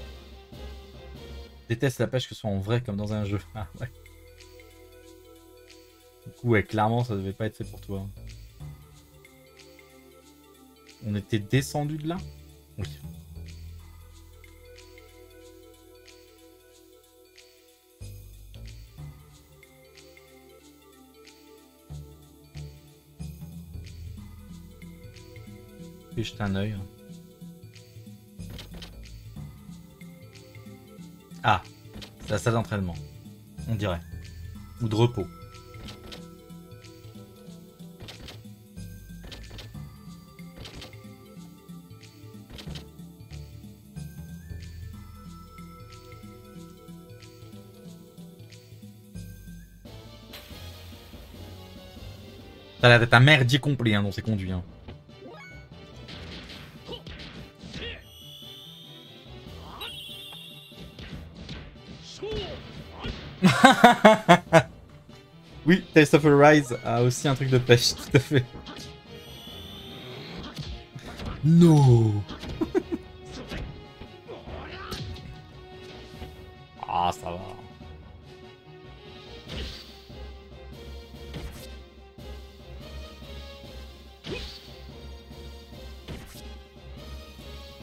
Je déteste la pêche que ce soit en vrai comme dans un jeu. Ah ouais. Du coup, ouais, clairement, ça devait pas être fait pour toi. On était descendu de là? Oui. Et jeter un œil. Ah, c'est la salle d'entraînement. On dirait. Ou de repos. Ça a l'air d'être un merdier complet hein, dans ces conduits. Hein. Oui, Tales of Arise a aussi un truc de pêche, tout à fait. Non. Ah, ça va.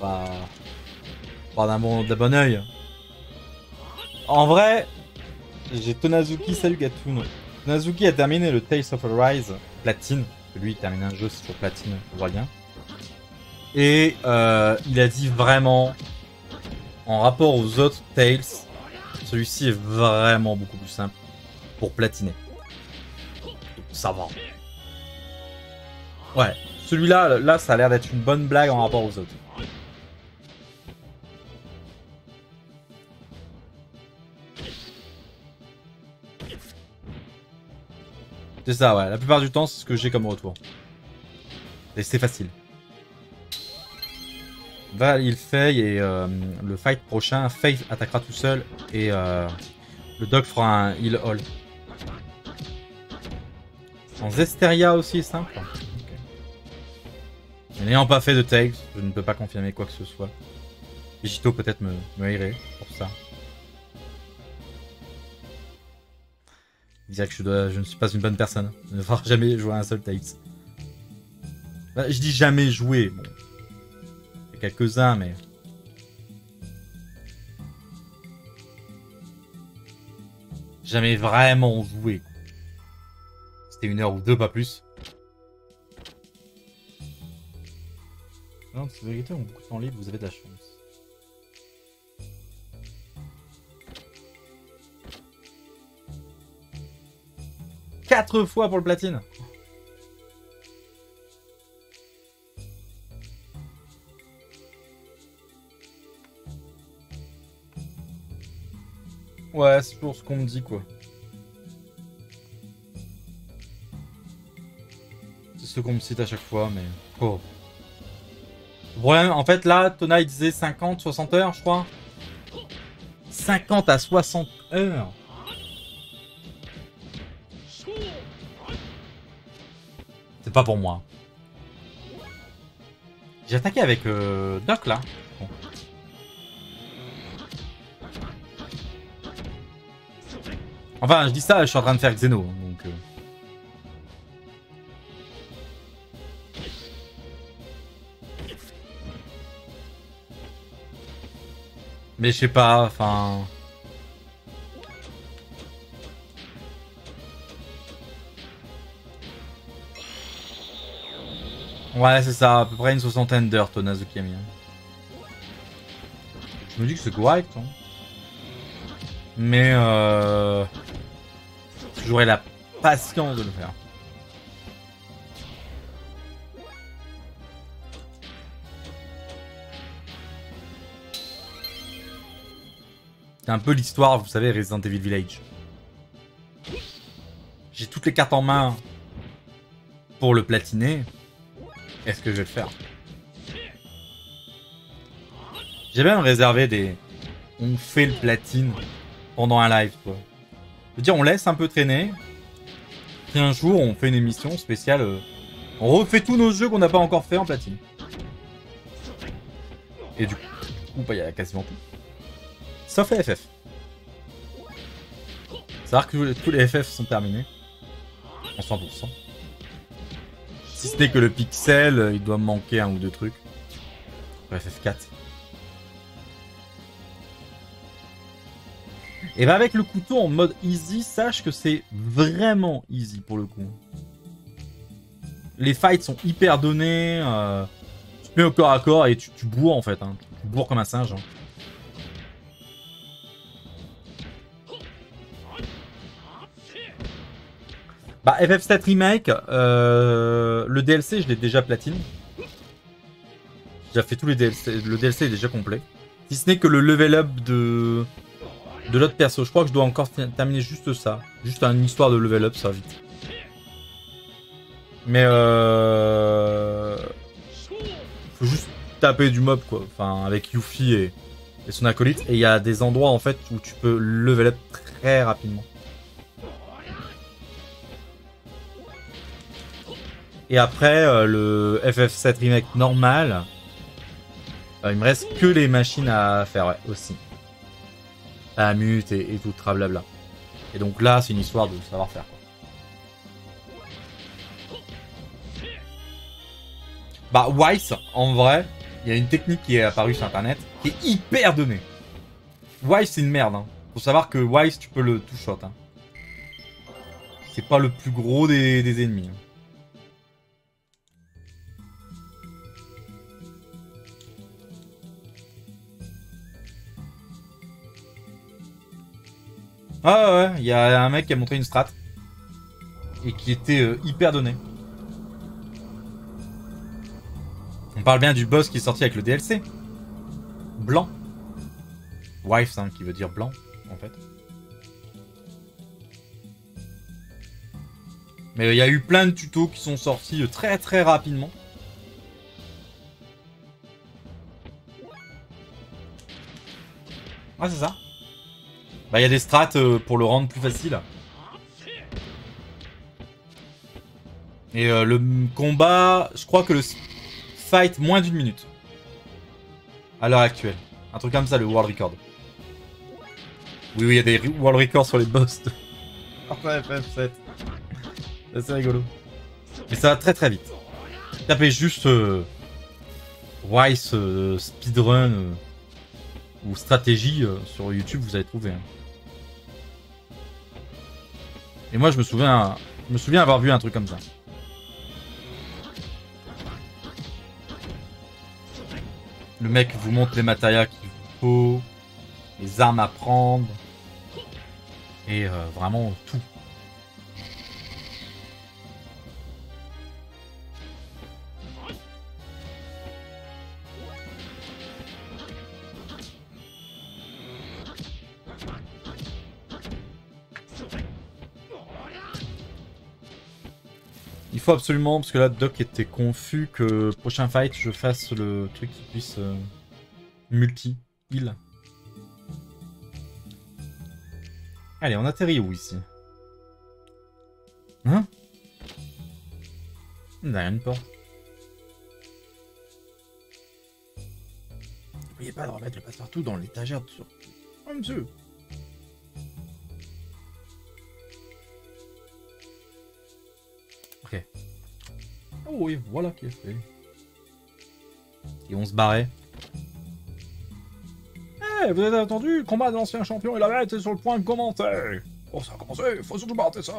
pas d'un bon oeil. En vrai, j'ai Tonazuki, salut Gatoon. Tonazuki a terminé le Tales of Arise platine. Lui, il termine un jeu sur platine, on voit bien. Et il a dit vraiment, en rapport aux autres Tales, celui-ci est vraiment beaucoup plus simple pour platiner. Donc, ça va. Ouais, celui-là, là, ça a l'air d'être une bonne blague en rapport aux autres. C'est ça, ouais. La plupart du temps, c'est ce que j'ai comme retour. Et c'est facile. Va, il fait et le fight prochain, Faith attaquera tout seul et le dog fera un heal all. En Zesteria aussi est simple. Okay. N'ayant pas fait de Tales, je ne peux pas confirmer quoi que ce soit. Vigito peut-être me irait pour ça. Il dirait que je ne suis pas une bonne personne. Je ne vais jamais jouer à un seul Tales. Bah, je dis jamais jouer. Bon. Il y a quelques-uns, mais... Jamais vraiment joué. C'était 1 heure ou 2, pas plus. Non, c'est vérité, on a beaucoup de temps libre, vous avez de la chance. Quatre fois pour le platine. Ouais, c'est toujours ce qu'on me dit, quoi. C'est ce qu'on me cite à chaque fois, mais... Oh. Le problème, en fait, là, Tona, il disait 50, 60 heures, je crois. 50 à 60 heures. C'est pas pour moi. J'ai attaqué avec Doc, là. Bon. Enfin, je dis ça, je suis en train de faire Xeno, donc... Mais je sais pas, enfin... Ouais, c'est ça, à peu près une 60aine d'heures, Tonazuki a mis. Je me dis que c'est correct, hein. Mais j'aurais la patience de le faire. C'est un peu l'histoire, vous savez, Resident Evil Village. J'ai toutes les cartes en main pour le platiner. Est-ce que je vais le faire? J'ai même réservé des... On fait le platine pendant un live, quoi. Je veux dire, on laisse un peu traîner. Puis un jour, on fait une émission spéciale. On refait tous nos jeux qu'on n'a pas encore fait en platine. Et du coup, bah, il y a quasiment tout. Sauf les FF. C'est-à-dire que tous les FF sont terminés. En 100%. Si ce n'est que le pixel, il doit me manquer un ou deux trucs. Pour FF4. Et bah avec le couteau en mode easy, sache que c'est vraiment easy pour le coup. Les fights sont hyper donnés. Tu te mets au corps à corps et tu bourres en fait. Hein. Tu bourres comme un singe. Hein. Bah FF7 Remake, le DLC je l'ai déjà platine. J'ai déjà fait tous les DLC, le DLC est déjà complet. Si ce n'est que le level up de l'autre perso. Je crois que je dois encore terminer juste ça. Juste une histoire de level up, ça va vite. Mais faut juste taper du mob quoi. Enfin avec Yuffie et son acolyte. Et il y a des endroits en fait où tu peux level up très rapidement. Et après, le FF7 Remake normal, il me reste que les machines à faire, ouais, aussi. La mute et tout, trablabla. Et donc là, c'est une histoire de savoir-faire, quoi. Bah, Weiss, en vrai, Il y a une technique qui est apparue sur internet qui est hyper donnée. Wise, c'est une merde. Hein. Faut savoir que Wise, tu peux le two-shot. Hein. C'est pas le plus gros des ennemis. Hein. Ah ouais, il y a un mec qui a montré une strat. Et qui était hyper donné. On parle bien du boss qui est sorti avec le DLC. Blanc. Wife, hein, qui veut dire blanc, en fait. Mais il y a eu plein de tutos qui sont sortis très très rapidement. Ah, c'est ça. Bah, il y a des strats pour le rendre plus facile. Et le combat, je crois que le fight moins d'1 minute. À l'heure actuelle. Un truc comme ça, le world record. Oui, il y a des world records sur les boss de FF7. C'est assez rigolo. Mais ça va très très vite. Tapez juste Wise speedrun ou stratégie sur YouTube, vous allez trouver. Hein. Et moi, je me souviens avoir vu un truc comme ça. Le mec vous montre les matériaux qu'il vous faut, les armes à prendre, et vraiment tout. Il faut absolument, parce que là Doc était confus, que prochain fight je fasse le truc qui puisse multi-heal. Allez, on atterrit où ici? Hein? Derrière une porte. N'oubliez pas de remettre le passe-partout dans l'étagère de sur... Oh monsieur! Ok. Oh oui, voilà qui est fait. Et on se barrait. Eh, vous avez entendu? Le combat de l'ancien champion et la bête est sur le point de commencer. Oh, ça a commencé, faut surtout pas rater ça.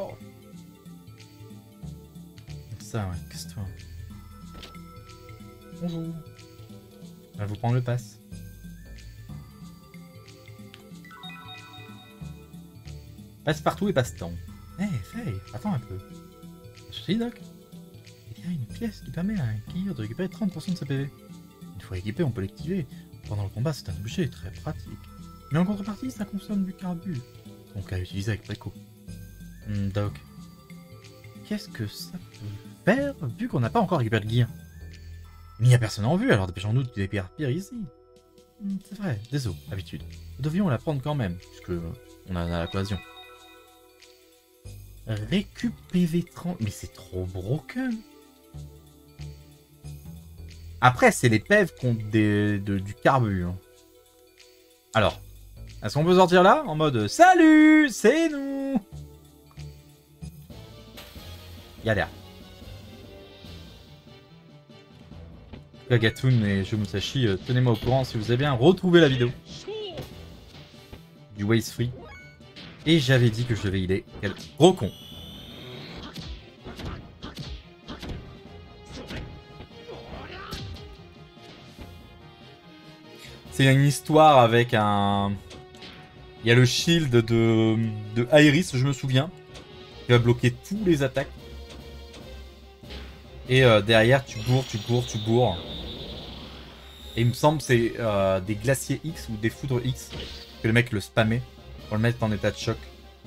Ça, ouais, qu'est-ce que tu vois? Bonjour. Je vais vous prendre le pass. Passe partout et passe-temps. Eh, Faye, attends un peu. Ceci, Doc? Il y a une pièce qui permet à un killer de récupérer 30% de ses PV. Une fois équipé, on peut l'activer. Pendant le combat, c'est un objet très pratique. Mais en contrepartie, ça consomme du carbu. Donc à utiliser avec préco. Doc. Qu'est-ce que ça peut faire vu qu'on n'a pas encore récupéré le gear? Il n'y a personne en vue, alors dépêchons-nous de déperpir ici. C'est vrai, désolé, habitude. Nous devions la prendre quand même, puisque on a l'occasion. Récup PV30, mais c'est trop broken. Après, c'est les PEV contre du carbu. Hein. Alors, est-ce qu'on peut sortir là en mode salut, c'est nous? Galère. Gatoon et Joe Musashi, tenez-moi au courant si vous avez bien retrouvé la vidéo du Waste Free. Et j'avais dit que je devais healer. Quel gros con. C'est une histoire avec un... Il y a le shield de Iris, je me souviens, qui va bloquer tous les attaques. Et derrière, tu bourres. Et il me semble que c'est des glaciers X ou des foudres X que le mec le spammait pour le mettre en état de choc.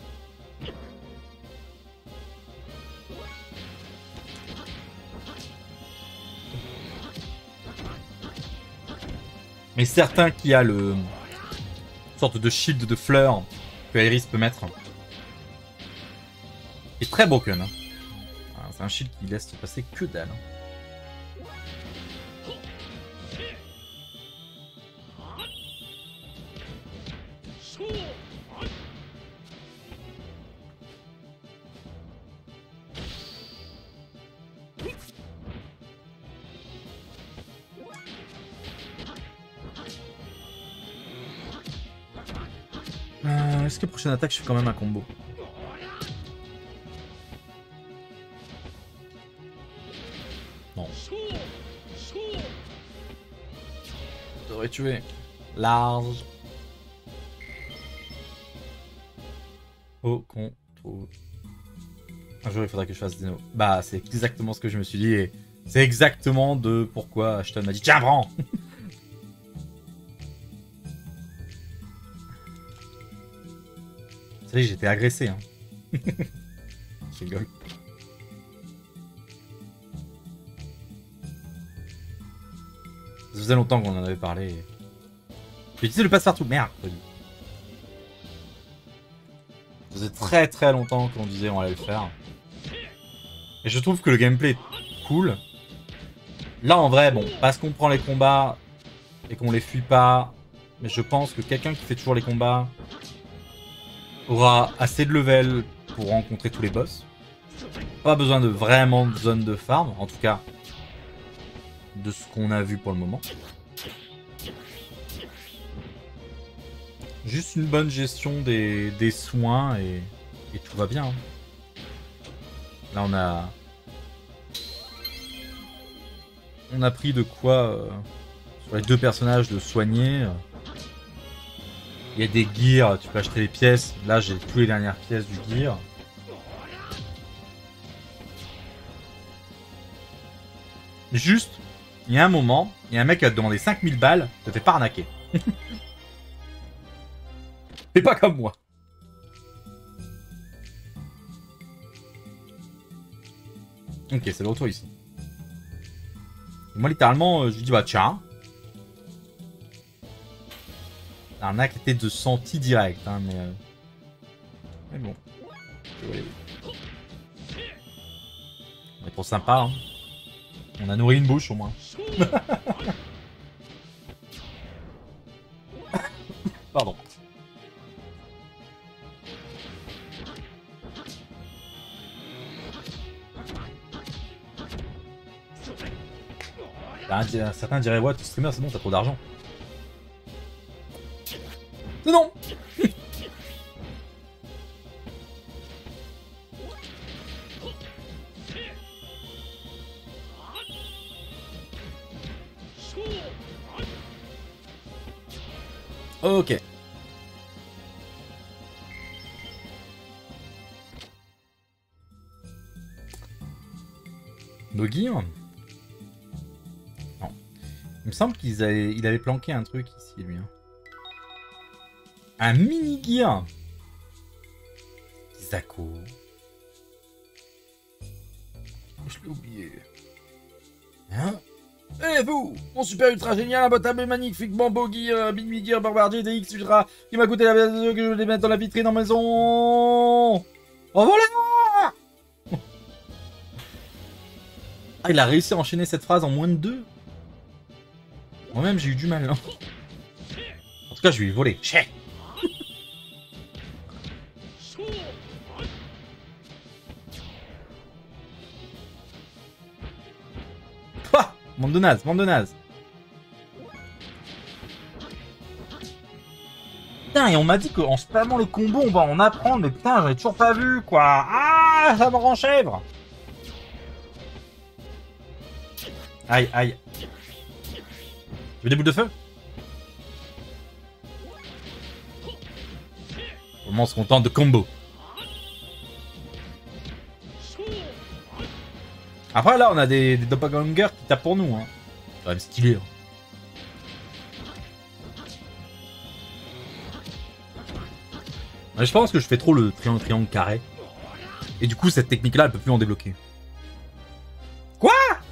Mais certains qui a le sorte de shield de fleurs que Iris peut mettre est très broken. Hein. C'est un shield qui laisse passer que dalle. Est-ce que prochaine attaque, je fais quand même un combo? Non. J'aurais tué. Large. Oh, contrôle. Un jour, il faudra que je fasse des no. Bah, c'est exactement ce que je me suis dit. Et c'est exactement de pourquoi Ashton m'a dit tiens, prends. Vous savez, j'étais agressé. Hein. Je rigole. Ça faisait longtemps qu'on en avait parlé. J'ai utilisé le passe-partout. Merde. Ça faisait très très longtemps qu'on disait on allait le faire. Et je trouve que le gameplay est cool. Là en vrai, bon, parce qu'on prend les combats et qu'on les fuit pas, mais je pense que quelqu'un qui fait toujours les combats aura assez de level pour rencontrer tous les boss. Pas besoin de vraiment de zone de farm, en tout cas de ce qu'on a vu pour le moment. Juste une bonne gestion des soins et tout va bien. Hein. Là on a pris de quoi sur les deux personnages de soigner. Il y a des gears, tu peux acheter les pièces. Là j'ai toutes les dernières pièces du gear. Juste, il y a un moment, il y a un mec qui a demandé 5000 balles, te fait pas arnaquer. C'est pas comme moi. Ok, c'est le retour ici. Moi, littéralement, je lui dis, bah tiens. L'arnaque était de senti direct, hein, mais bon. On est trop sympa, hein. On a nourri une bouche, au moins. Pardon. Certains diraient, ouais, tu streamer, c'est bon, t'as trop d'argent. Non. Ok. Nogi. Non. Il me semble qu'il avait planqué un truc ici, lui. Hein. Un mini-gear. Zako. Je l'ai oublié. Hein? Eh vous! Mon super ultra génial, imbattable et magnifiquement beau gear, mini gear bombardier DX Ultra, qui m'a coûté la base que je vais mettre dans la vitrine en maison. Oh voilà! Ah, il a réussi à enchaîner cette phrase en moins de 2. Moi-même, j'ai eu du mal, non? En tout cas, je lui ai volé. Chais! Pouah! Monde de naze, monde de naze. Putain, et on m'a dit qu'en spammant le combo, on va en apprendre, mais putain, j'avais toujours pas vu, quoi. Ah, ça me rend chèvre. Aïe, aïe. Tu veux des boules de feu? On se contente de combo. Après, là, on a des doppelgangers qui tapent pour nous. Hein. C'est quand même stylé. Hein. Mais je pense que je fais trop le triangle carré. Et du coup, cette technique-là, elle peut plus en débloquer. Quoi?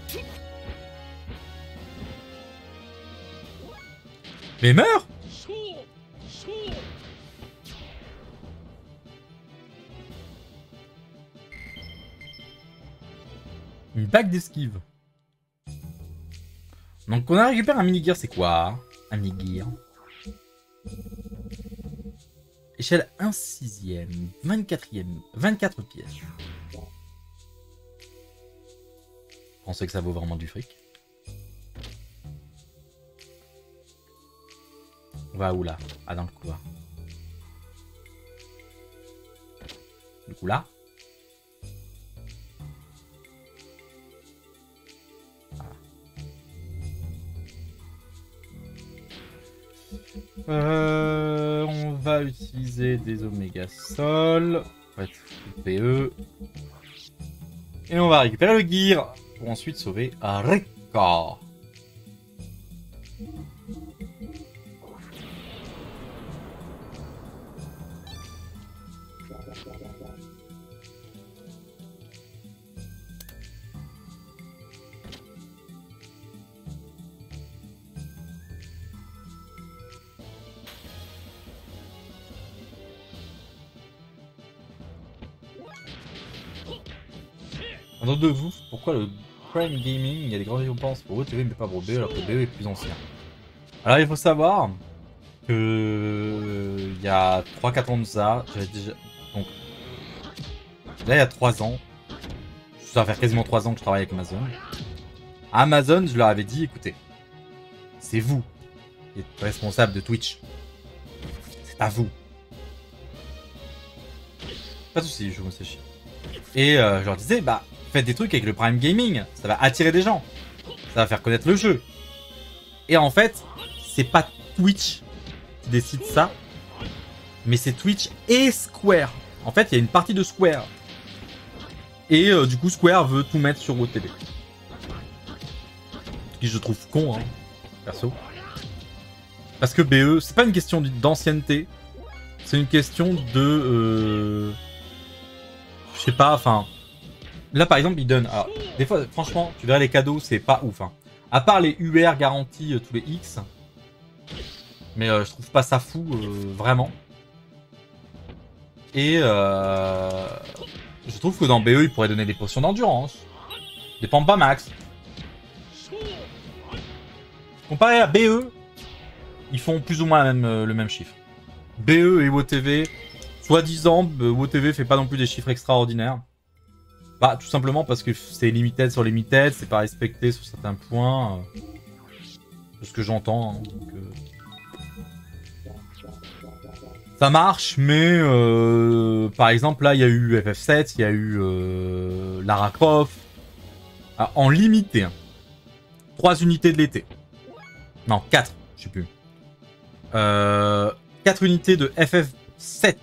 Mais meurs! Une bague d'esquive. Donc on a récupéré un mini-gear, c'est quoi? Un mini-gear. Échelle 1/6, 24e, 24 pièces. Pensez que ça vaut vraiment du fric. On va où là? Ah, dans le couloir. du coup là. On va utiliser des Oméga Sol. On va être PE. Et on va récupérer le gear pour ensuite sauver Rekka. Un autre de vous, pourquoi le Prime Gaming, il y a des grandes récompenses pour OTV mais pas pour BE alors que BE est plus ancien. Alors il faut savoir que il y a 3-4 ans de ça, j'avais déjà... Donc là il y a 3 ans, ça va faire quasiment 3 ans que je travaille avec Amazon. À Amazon, je leur avais dit, écoutez, c'est vous qui êtes responsable de Twitch. C'est à vous. Pas de soucis, je me sais chier. Et je leur disais, bah, faites des trucs avec le Prime Gaming, ça va attirer des gens, ça va faire connaître le jeu. Et en fait, c'est pas Twitch qui décide ça, mais c'est Twitch et Square. En fait, il y a une partie de Square. Et du coup, Square veut tout mettre sur OTV. Ce qui je trouve con, hein, perso. Parce que BE, c'est pas une question d'ancienneté, c'est une question de... je sais pas, enfin... Là, par exemple, ils donnent... Alors, des fois, franchement, tu verras les cadeaux, c'est pas ouf. Hein. À part les UR garantis tous les X. Mais je trouve pas ça fou, vraiment. Et je trouve que dans BE, ils pourraient donner des potions d'endurance. Des pampas max. Comparé à BE, ils font plus ou moins le même chiffre. BE et WoTV, soi-disant, WoTV fait pas non plus des chiffres extraordinaires. Bah, tout simplement parce que c'est limited sur limited, c'est pas respecté sur certains points. De ce que j'entends. Hein, donc, ça marche, mais par exemple, là, il y a eu FF7, il y a eu Lara Croft. Ah, en limité. Hein. 3 unités de l'été. Non, 4, je sais plus. 4 unités de FF7.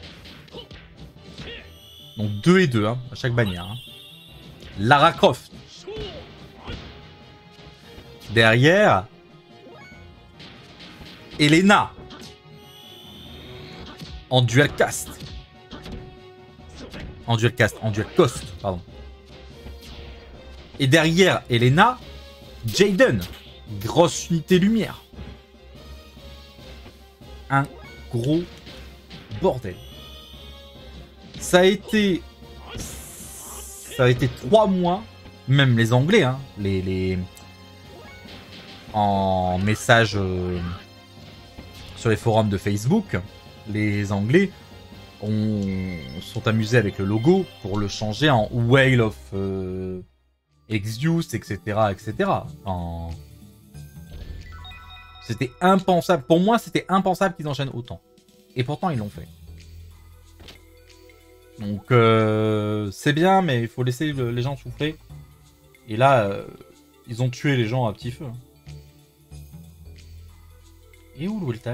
Donc 2 et 2 hein, à chaque bannière. Hein. Lara Croft. Derrière, Elena. En dual cast. En dual cost, pardon. Et derrière Elena, Jaden. Grosse unité lumière. Un gros bordel. Ça a été 3 mois, même les Anglais, hein, en message sur les forums de Facebook, les Anglais sont amusés avec le logo pour le changer en Whale of Exvius, etc., etc. C'était impensable. Pour moi, c'était impensable qu'ils enchaînent autant. Et pourtant, ils l'ont fait. Donc, c'est bien, mais il faut laisser les gens souffler. Et là, ils ont tué les gens à petit feu. Et où le Wiltal ?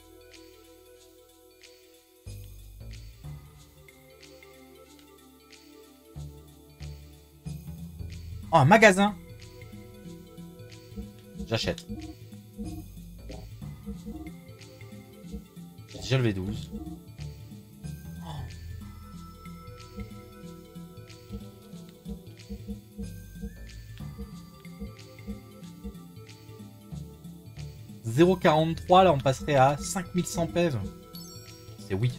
Oh, un magasin. J'achète. J'ai déjà levé 12. Oh. 0,43, là on passerait à 5100 PEV. C'est oui.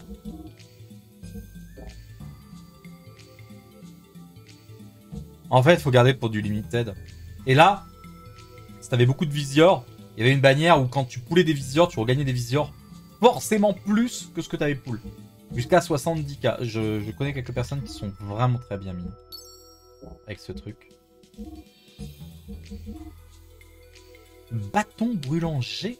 En fait, il faut garder pour du limited. Et là, si t'avais beaucoup de visiors, il y avait une bannière où quand tu poulais des visiors, tu regagnais des visiors forcément plus que ce que t'avais pool. Jusqu'à 70k. Je connais quelques personnes qui sont vraiment très bien mises avec ce truc. Bâton brûlant G.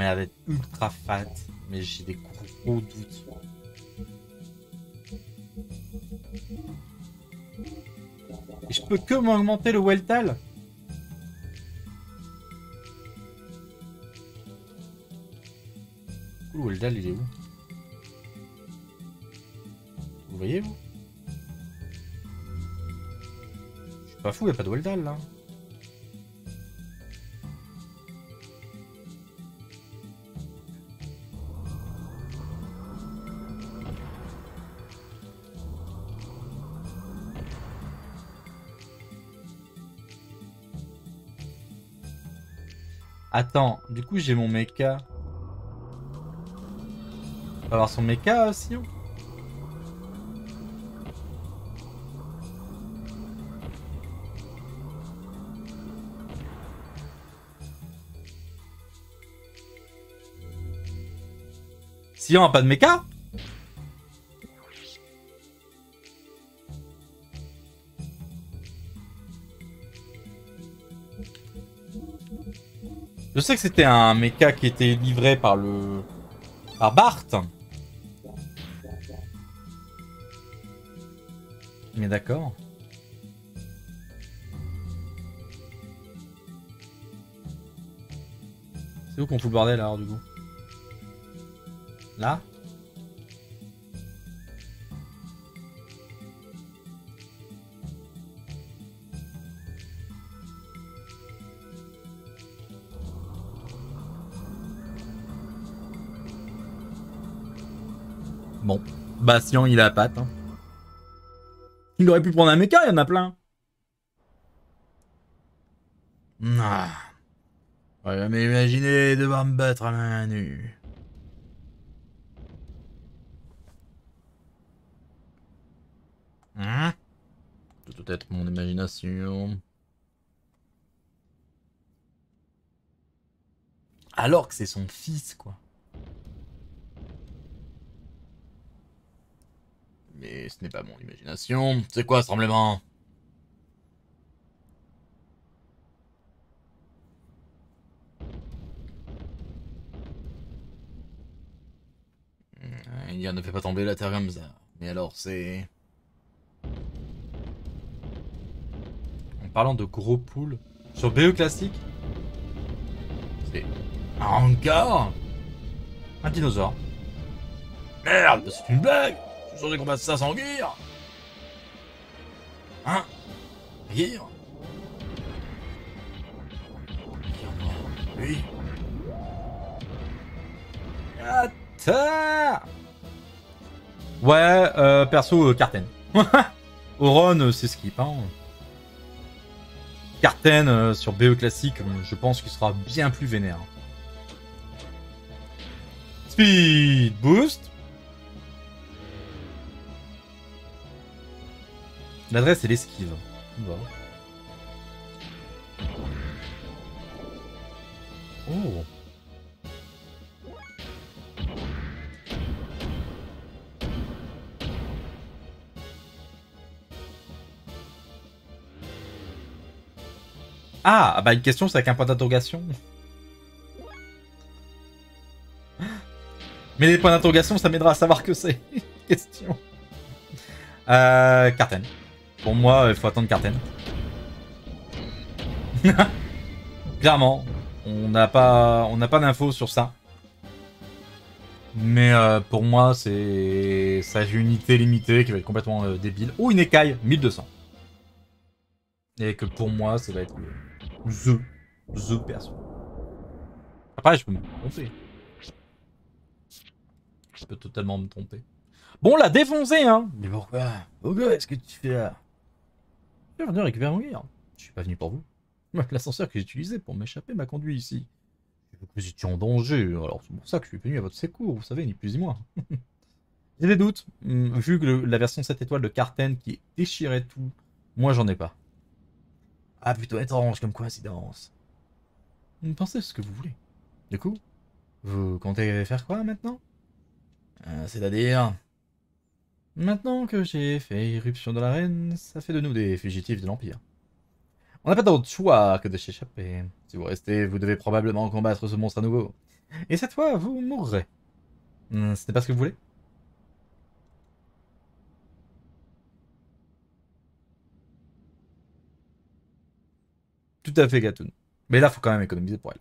m'a l'air d'être ultra fat, mais j'ai des gros doutes. Et je peux que m'augmenter le Weltal. Le Weltal, il est où? Vous voyez, vous? Je suis pas fou, il n'y a pas de Weltal, là. Attends, du coup j'ai mon mecha. On va avoir son mecha, Sion. Sion a pas de mecha? Je sais que c'était un mecha qui était livré par Bart. Mais d'accord. C'est où qu'on fout le bordel alors du coup? Là? Bon. Bastien, il a la patte. Hein. Il aurait pu prendre un mecha, il y en a plein. Ah. J'aurais jamais imaginé devoir me battre à main nue. Hein? Peut-être mon imagination. Alors que c'est son fils, quoi. Mais ce n'est pas mon imagination. C'est quoi ce tremblement? Il ne fait pas tomber la terre comme ça. Mais alors c'est... En parlant de gros poules, sur BE classique, c'est encore un dinosaure. Merde, c'est une blague. Je suis sûr qu'on passe ça sans gear. Hein? Gear? Lui? Attends! Ouais, perso, Carten. Oron, c'est skip, hein. Carten sur BE classique, je pense qu'il sera bien plus vénère. Speed boost. L'adresse est l'esquive. Bon. Oh. Ah, bah une question c'est avec un point d'interrogation. Mais les points d'interrogation ça m'aidera à savoir que c'est. Question. Carten. Pour moi, il faut attendre Carten. Clairement, on n'a pas d'infos sur ça. Mais pour moi, c'est sa unité limitée qui va être complètement débile. Ou une écaille, 1200. Et que pour moi, ça va être The perso. Après, je peux me tromper. Je peux totalement me tromper. Bon, la défoncé, hein. Mais pourquoi? Pourquoi est-ce que tu fais là? Je vais venir récupérer mon gear. Je suis pas venu pour vous. L'ascenseur que j'ai utilisé pour m'échapper m'a conduit ici. Vous étiez en danger, alors c'est pour ça que je suis venu à votre secours, vous savez, ni plus ni moins. J'ai des doutes, vu que la version 7 étoiles de Carten qui déchirait tout, moi j'en ai pas. Ah, plutôt étrange comme coïncidence. Pensez ce que vous voulez. Du coup, vous comptez faire quoi maintenant? C'est-à-dire... Maintenant que j'ai fait irruption dans l'arène, ça fait de nous des fugitifs de l'Empire. On n'a pas d'autre choix que de s'échapper. Si vous restez, vous devez probablement combattre ce monstre à nouveau. Et cette fois, vous mourrez. Ce n'est pas ce que vous voulez? Tout à fait, Gatoun. Mais là, faut quand même économiser pour elle.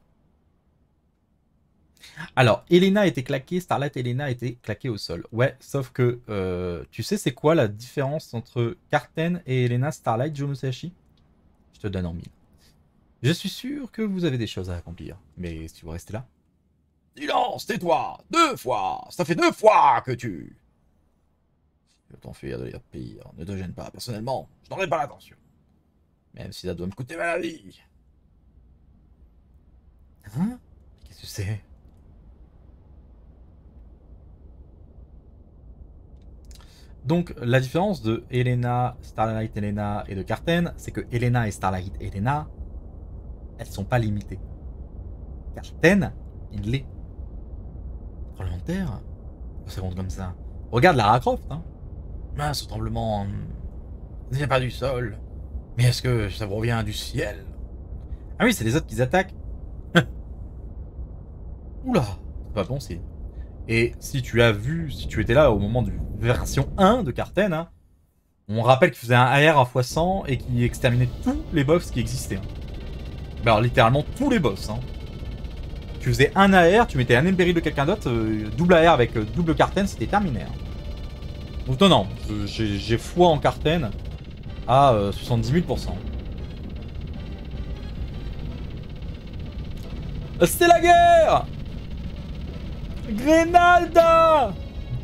Alors, Elena était claquée, Starlight Elena était claquée au sol. Ouais, sauf que, tu sais c'est quoi la différence entre Carten et Elena Starlight, Jonusashi? Je te donne en mille. Je suis sûr que vous avez des choses à accomplir, mais si vous restez là... Silence, tais-toi! 2 fois! Ça fait 2 fois que tu... Si tu veux t'enfuir de lire pire, ne te gêne pas, personnellement, je n'aurai pas l'attention. Même si ça doit me coûter ma vie. Hein? Qu'est-ce que c'est? Donc, la différence de Elena, Starlight Elena et de Carten, c'est que Elena et Starlight Elena, elles sont pas limitées. Carten, il l'est. Tremblement de terre? Ça compte comme ça. Regarde Lara Croft, hein. Ah, ce tremblement ne vient pas du sol. Mais est-ce que ça provient du ciel? Ah oui, c'est les autres qui attaquent. Oula, c'est pas bon signe. Et si tu as vu, si tu étais là au moment de version 1 de Carten, hein, on rappelle qu'il faisait un AR à x100 et qu'il exterminait tous les boss qui existaient. Hein. Alors littéralement tous les boss. Hein. Tu faisais un AR, tu mettais un emberry de quelqu'un d'autre, double AR avec double Carten, c'était terminé. Hein. Donc non, j'ai foi en Carten à 70 000%. C'est la guerre! Grenada!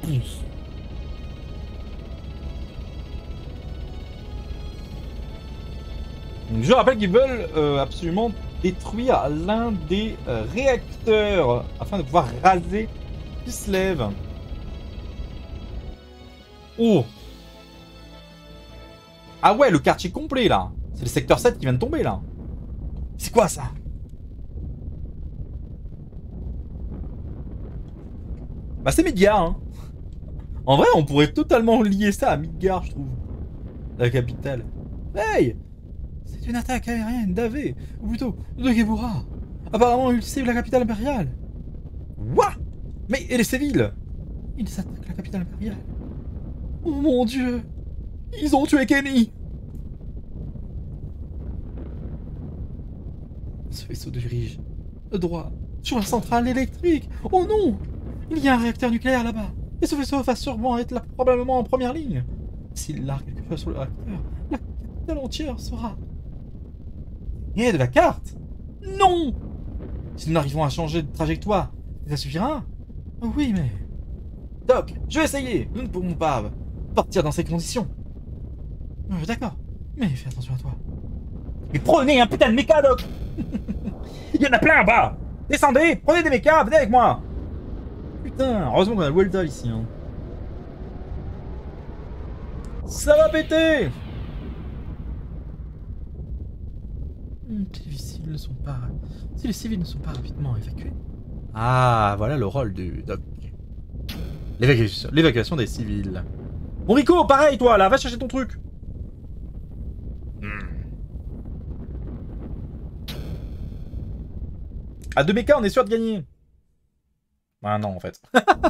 Je rappelle qu'ils veulent absolument détruire l'un des réacteurs afin de pouvoir raser Kislev. Oh! Ah ouais, le quartier complet là! C'est le secteur 7 qui vient de tomber là! C'est quoi ça? Bah c'est Midgar, hein. En vrai, on pourrait totalement lier ça à Midgar, je trouve. La capitale. Hey! C'est une attaque aérienne d'Ave, ou plutôt de Gebura. Apparemment, il cible la capitale impériale. What? Mais et les civils? Ils attaquent la capitale impériale. Oh mon dieu! Ils ont tué Kenny! Ce vaisseau dirige droit sur la centrale électrique. Oh non! Il y a un réacteur nucléaire là-bas. Et ce vaisseau va sûrement être là, probablement en première ligne. S'il largue quelque chose sur le réacteur, la capitale entière sera... Et de la carte? Non! Si nous n'arrivons à changer de trajectoire, ça suffira? Oui, mais... Doc, je vais essayer. Nous ne pourrons pas partir dans ces conditions. D'accord, mais fais attention à toi. Mais prenez un putain de méca, Doc. Il y en a plein en bas. Descendez, prenez des mécas, venez avec moi. Putain, heureusement qu'on a le Welta ici. Hein. Ça va péter. Si les civils ne sont pas rapidement évacués. Ah, voilà le rôle du Doc. L'évacuation des civils. Bon Rico, pareil toi, là, va chercher ton truc. À 2 mécas, on est sûr de gagner. Ah non, en fait.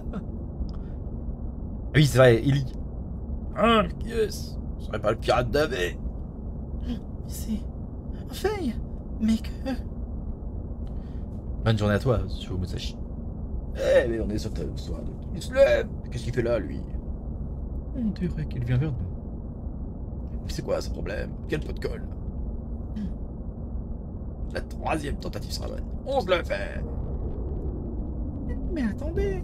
Oui, c'est vrai, Ellie. Ah, yes. Ce serait pas le pirate d'Ave. Ici. Faye. Mais que... Bonne journée à toi, Sho Musashi. Eh, mais on est sur ta histoire de... Il se lève. Qu'est-ce qu'il fait là, lui? On dirait qu'il vient vers nous. C'est quoi ce problème? Quel pot de colle? La 3e tentative sera bonne. On se le fait. Mais attendez.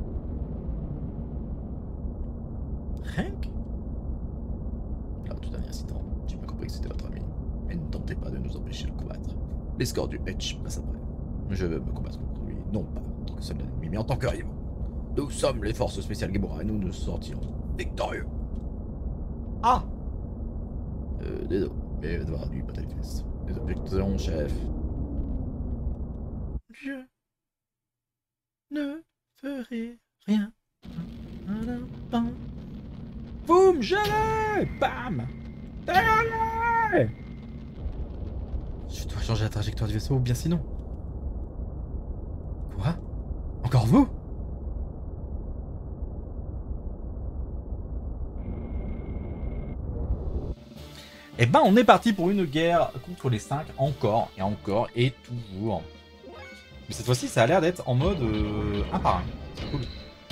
Hank? Là, tout dernier incident, j'ai pas compris que c'était votre ami. Mais ne tentez pas de nous empêcher de le combattre. Les scores du Hedge passent après. Je veux me combattre contre lui, non pas en tant que seul ennemi, mais en tant que rivaux. Nous sommes les forces spéciales Gebura et nous nous sortirons victorieux. Ah! Désolé, mais devoir lui battre les fesses. Les objections, chef. Je ne ferai rien. Boum, je l'ai! Bam! Allez! Je dois changer la trajectoire du vaisseau, ou bien sinon. Quoi? vous. Eh ben, on est parti pour une guerre contre les 5, encore, et encore, et toujours. Mais cette fois-ci, ça a l'air d'être en mode un par un. C'est cool.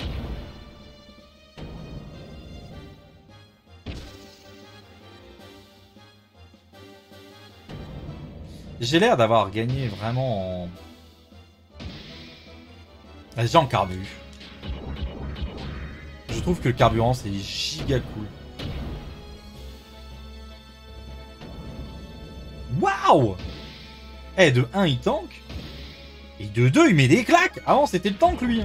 J'ai l'air d'avoir gagné vraiment en... Déjà en carbu. Je trouve que le carburant, c'est giga cool. Waouh! Eh, de 1, il tank. Et de 2, il met des claques. Avant, c'était le tank, lui. Hein.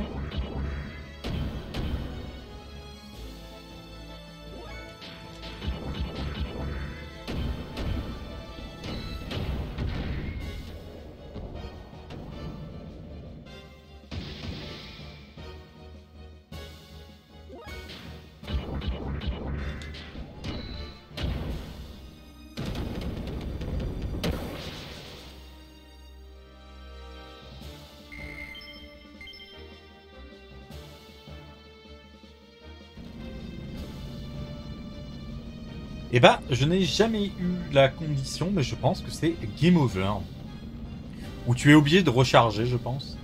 Eh ben, je n'ai jamais eu la condition, mais je pense que c'est game over. Où tu es obligé de recharger, je pense.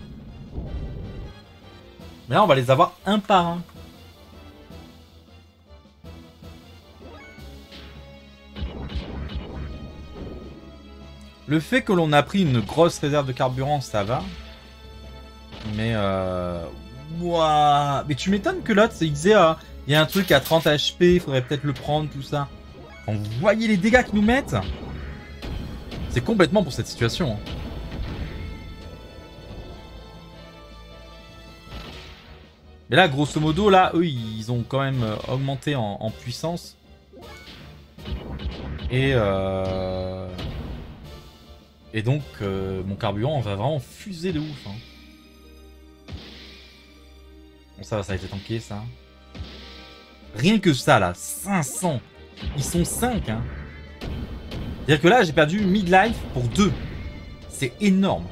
Mais là, on va les avoir un par un. Le fait que l'on a pris une grosse réserve de carburant, ça va. Mais ouah. Mais tu m'étonnes que l'autre, il disait, il y a un truc à 30 HP, il faudrait peut-être le prendre, tout ça. Quand vous voyez les dégâts qu'ils nous mettent, c'est complètement pour cette situation. Mais là, grosso modo, là, eux, ils ont quand même augmenté en puissance. Et donc, mon carburant va vraiment fuser de ouf. Hein. Bon, ça a été tanké, ça. Rien que ça, là, 500. Ils sont 5, hein. C'est-à-dire que là, j'ai perdu midlife pour 2. C'est énorme.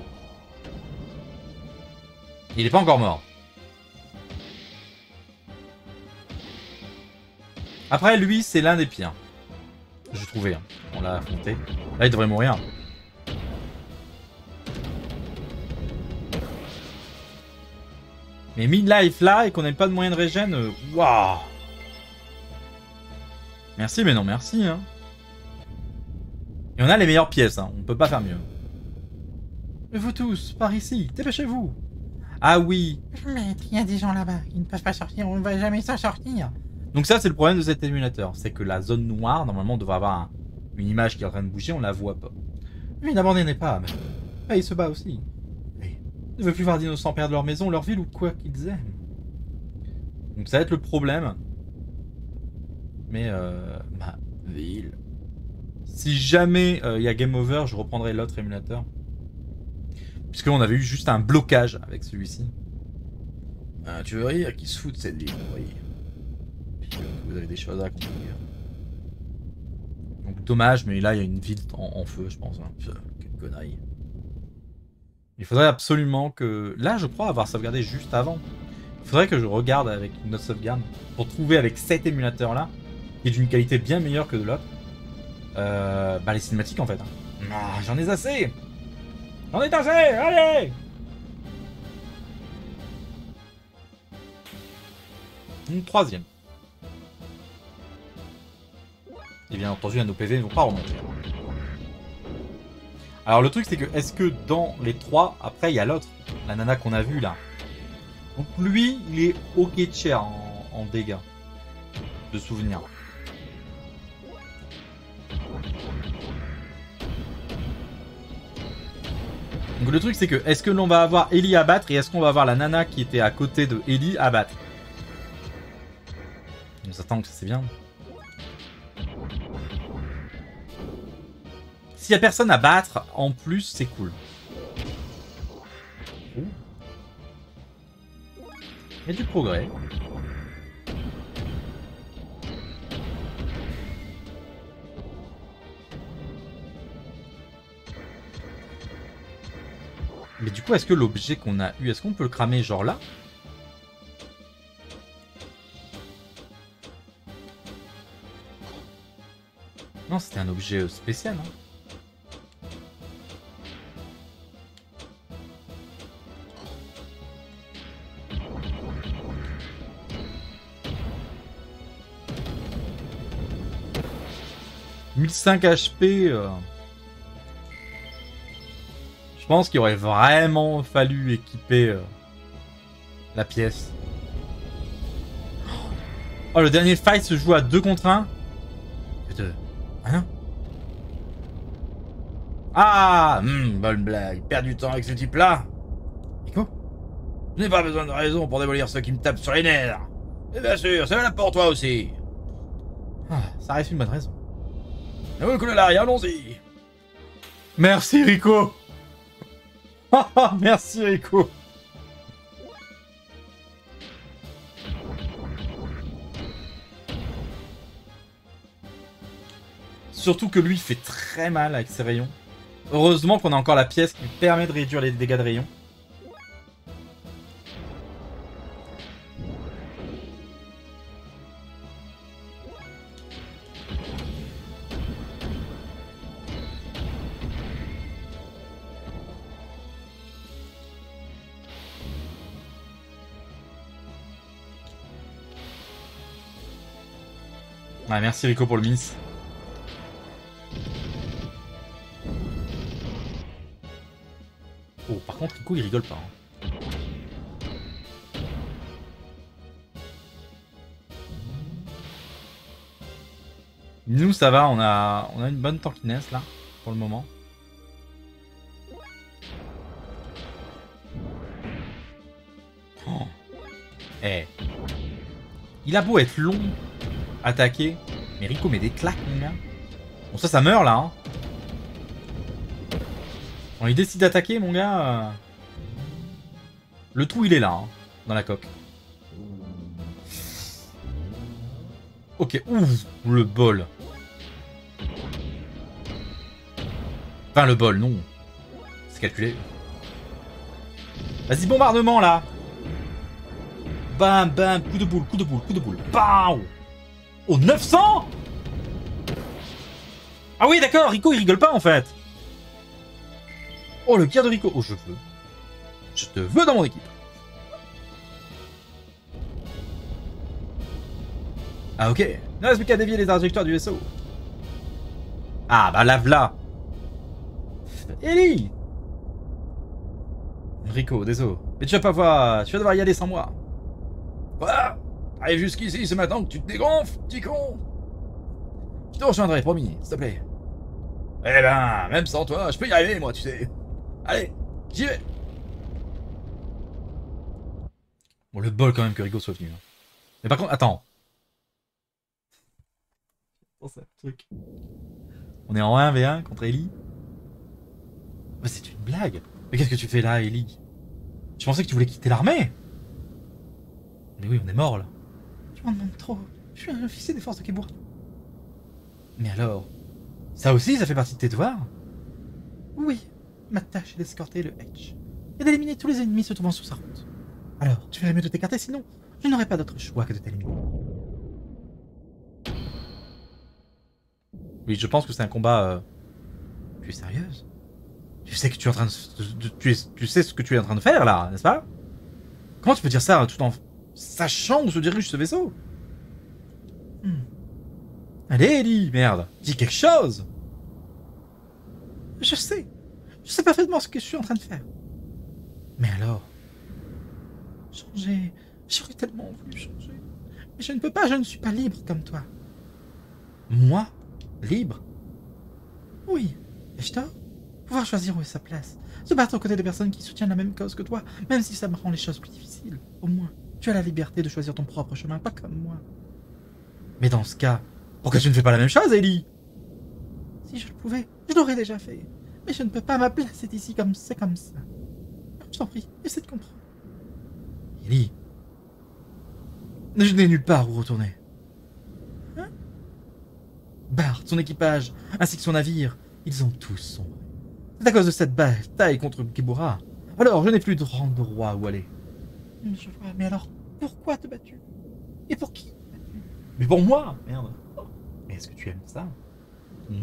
Il est pas encore mort. Après, lui, c'est l'un des pires. Je trouvais. Hein. On l'a affronté. Là, il devrait mourir. Mais midlife là, et qu'on n'ait pas de moyen de régène, waouh. Merci, mais non merci. Hein. Et on a les meilleures pièces, hein. On peut pas faire mieux. Mais vous tous, par ici, dépêchez-vous. Ah oui. Mais il y a des gens là-bas, ils ne peuvent pas sortir, on ne va jamais s'en sortir. Donc ça, c'est le problème de cet émulateur. C'est que la zone noire, normalement, on devrait avoir une image qui est en train de bouger, on la voit pas. Mais n'abandonnez pas, mais il se bat aussi. Mais il ne veut plus voir d'innocents perdre leur maison, leur ville ou quoi qu'ils aiment. Donc ça va être le problème. Mais ma ville. Si jamais il y a game over, je reprendrai l'autre émulateur. Puisque on avait eu juste un blocage avec celui-ci. Tu veux rire qui se fout de cette ville, oui. Vous avez des choses à accomplir. Donc dommage, mais là il y a une ville en feu, je pense. Hein. Quelle connerie. Il faudrait absolument que... Là, je crois avoir sauvegardé juste avant. Il faudrait que je regarde avec une autre sauvegarde pour trouver avec cet émulateur-là, qui est d'une qualité bien meilleure que de l'autre, les cinématiques en fait. Ah, j'en ai assez. J'en ai assez, allez. Une troisième. Et bien entendu, nos PV ne vont pas remonter. Alors le truc c'est que, est-ce que dans les trois, après il y a l'autre, la nana qu'on a vue là. Donc lui, il est ok de cher en dégâts. De souvenirs. Donc le truc c'est que, est-ce que l'on va avoir Ellie à battre et est-ce qu'on va avoir la nana qui était à côté de Ellie à battre? On s'attend que ça c'est bien. S'il y a personne à battre, en plus, c'est cool. Il y a du progrès. Mais du coup, est-ce que l'objet qu'on a eu, est-ce qu'on peut le cramer genre là? non, c'était un objet spécial, hein. 1005 HP. Je pense qu'il aurait vraiment fallu équiper la pièce. Oh, le dernier fight se joue à 2 contre 1. Hein? Ah, bonne blague. Perdre du temps avec ce type-là. Rico? Je n'ai pas besoin de raison pour démolir ceux qui me tapent sur les nerfs. Et bien sûr, c'est valable pour toi aussi. Ah, ça reste une bonne raison. Ne vous coulez là, allons-y. Merci Rico. Merci Rico. Surtout que lui fait très mal avec ses rayons. Heureusement qu'on a encore la pièce qui permet de réduire les dégâts de rayons. Ouais, merci Rico pour le miss. Oh, par contre, Rico, il rigole pas. Hein. Nous, ça va, on a une bonne tankiness, là, pour le moment. Oh. Eh. Il a beau être long, attaquer, mais Rico met des claques, mon gars. Bon, ça meurt, là, hein. Quand il décide d'attaquer, mon gars... Le trou, il est là, hein, dans la coque. Ok, ouf, le bol. Enfin, le bol, non. C'est calculé. Vas-y, bombardement, là. Bam, bam, coup de boule, coup de boule, coup de boule. Bam. Oh, 900. Ah oui, d'accord, Rico, il rigole pas, en fait. Oh, le gear de Rico. Oh, je veux. Je te veux dans mon équipe. Ah, ok. Ne reste plus qu'à dévier les trajectoires du vaisseau. Ah, bah, lave-la. Ellie. Rico, désolé. Mais tu vas pas voir. Tu vas devoir y aller sans moi. Quoi? Arrive jusqu'ici, c'est maintenant que tu te dégonfles, petit con. Je te rejoindrai, promis, s'il te plaît. Eh ben, même sans toi, je peux y arriver, moi, tu sais. Allez, j'y vais. Bon, le bol quand même que Rico soit venu. Hein. Mais par contre, attends. Oh, c'est un truc. On est en 1v1 contre Ellie. Mais c'est une blague. Mais qu'est-ce que tu fais là, Ellie? Je pensais que tu voulais quitter l'armée. Mais oui, on est mort là. Tu m'en demandes trop. Je suis un officier des forces de Kebura. Mais alors, ça aussi, ça fait partie de tes devoirs? Oui, ma tâche est d'escorter le H et d'éliminer tous les ennemis se trouvant sur sa route. Alors, tu ferais mieux de t'écarter, sinon je n'aurai pas d'autre choix que de t'éliminer. Oui, je pense que c'est un combat... Tu es sérieuse? Tu sais que tu es en train tu sais ce que tu es en train de faire là, n'est-ce pas? Comment tu peux dire ça tout en sachant où se dirige ce vaisseau? Allez, Ellie, merde, dis quelque chose! Je sais parfaitement ce que je suis en train de faire. Mais alors? Changer, j'aurais tellement voulu changer. Mais je ne peux pas, je ne suis pas libre comme toi. Moi? Libre? Oui, ai-je tort? Pouvoir choisir où est sa place. Se battre aux côtés de personnes qui soutiennent la même cause que toi, même si ça me rend les choses plus difficiles. Au moins, tu as la liberté de choisir ton propre chemin, pas comme moi. Mais dans ce cas, pourquoi tu ne fais pas la même chose, Ellie? Si je le pouvais, je l'aurais déjà fait. Mais je ne peux pas, ma place est ici comme c'est comme ça. Je t'en prie, essaie de comprendre. Ellie, je n'ai nulle part où retourner. Hein? Bart, son équipage, ainsi que son navire, ils ont tous sombré. C'est à cause de cette bataille contre Kebura. Alors, je n'ai plus de endroit où aller. Je vois, mais alors, pourquoi te battu? Et pour qui? Mais pour moi, merde. Mais est-ce que tu aimes ça?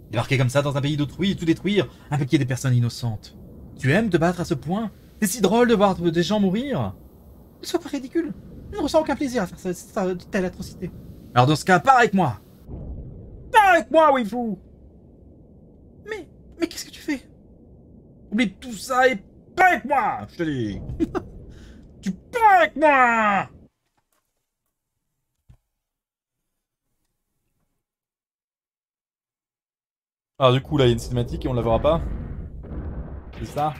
Débarquer comme ça dans un pays d'autrui et tout détruire, impliquer des personnes innocentes. Tu aimes te battre à ce point? C'est si drôle de voir des gens mourir. Ne sois pas ridicule. Je ne ressens aucun plaisir à faire de telle atrocité. Alors dans ce cas, pars avec moi. Pars avec moi, Waifu. Mais qu'est-ce que tu fais? Oublie tout ça et pars avec moi, je te dis. Tu pars avec moi. Alors du coup, là, il y a une cinématique et on la verra pas. C'est ça.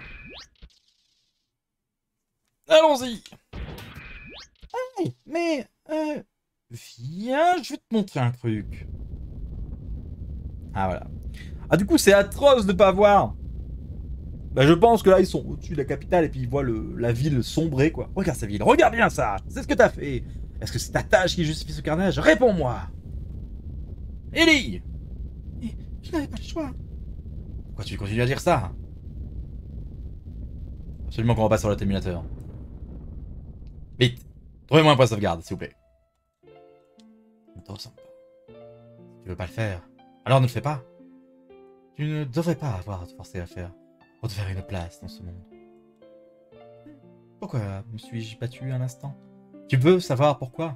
Allons-y. Hey, mais... viens, je vais te montrer un truc. Ah, voilà. Ah, du coup, c'est atroce de pas voir. Bah, je pense que là, ils sont au-dessus de la capitale et puis ils voient la ville sombrer, quoi. Regarde sa ville, regarde bien ça. C'est ce que t'as fait. Est-ce que c'est ta tâche qui justifie ce carnage? Réponds-moi. Ellie. Je n'avais pas le choix. Pourquoi tu continues à dire ça? Absolument qu'on repasse sur le terminateur. Vite, trouvez-moi un point de sauvegarde, s'il vous plaît. Ne te ressemble pas. Si tu veux pas le faire, alors ne le fais pas. Tu ne devrais pas avoir à te forcer à faire pour te faire une place dans ce monde. Pourquoi me suis-je battu un instant? Tu veux savoir pourquoi?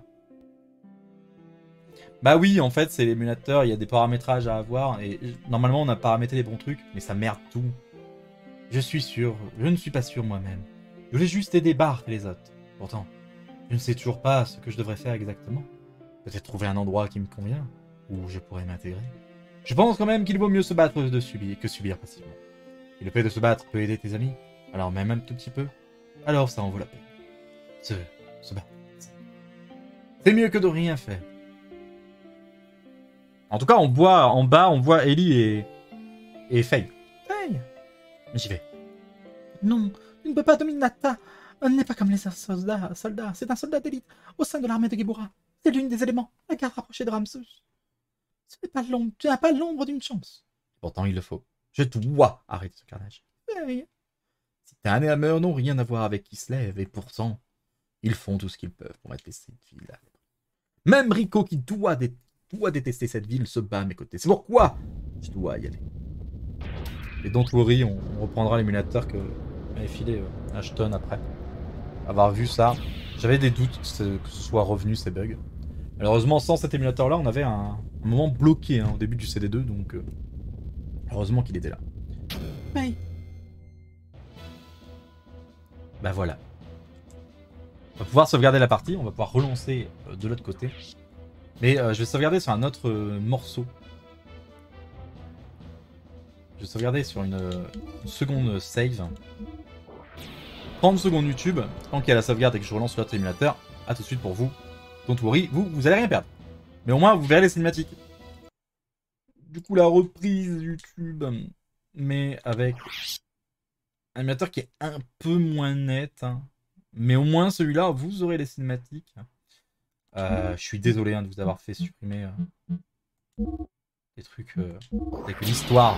Bah oui, en fait, c'est l'émulateur, il y a des paramétrages à avoir, et normalement on a paramétré les bons trucs, mais ça merde tout. Je ne suis pas sûr moi-même. Je voulais juste aider Bark et les autres. Pourtant, je ne sais toujours pas ce que je devrais faire exactement. Peut-être trouver un endroit qui me convient, où je pourrais m'intégrer. Je pense quand même qu'il vaut mieux se battre que subir passivement. Et le fait de se battre peut aider tes amis, alors même un tout petit peu, alors ça en vaut la peine. Se battre. C'est mieux que de rien faire. En tout cas, en bas, on voit Ellie et Faye. Hey, J'y vais. non, tu ne peux pas dominer Nata. Elle n'est pas comme les soldats. C'est un soldat d'élite au sein de l'armée de Gebura. C'est l'une des éléments. La garde rapprochée de Ramsus. Ce n'est pas l'ombre. Tu n'as pas l'ombre d'une chance. Pourtant, il le faut. Je dois arrêter ce carnage. Hey. Ces Tan et Hammer n'ont rien à voir avec Kislev, et pourtant, ils font tout ce qu'ils peuvent pour mettre cette ville à l'abri. Même Rico, qui doit détester cette ville, se bat à mes côtés. C'est pourquoi je dois y aller. Et don't worry, on reprendra l'émulateur que m'avait filé Ashton après avoir vu ça. J'avais des doutes que ce soit revenu ces bugs. Malheureusement, sans cet émulateur là, on avait un moment bloqué au début du CD2, donc heureusement qu'il était là. Hey. Bah voilà. On va pouvoir sauvegarder la partie, on va pouvoir relancer de l'autre côté. Mais je vais sauvegarder sur un autre morceau. Je vais sauvegarder sur une seconde save. 30 secondes YouTube, tant qu'il y a la sauvegarde et que je relance l'autre émulateur, à tout de suite pour vous. Don't worry, vous allez rien perdre. Mais au moins, vous verrez les cinématiques. Du coup, la reprise YouTube, mais avec un émulateur qui est un peu moins net. Hein. Mais au moins, celui-là, vous aurez les cinématiques. Je suis désolé de vous avoir fait supprimer des trucs avec l'histoire.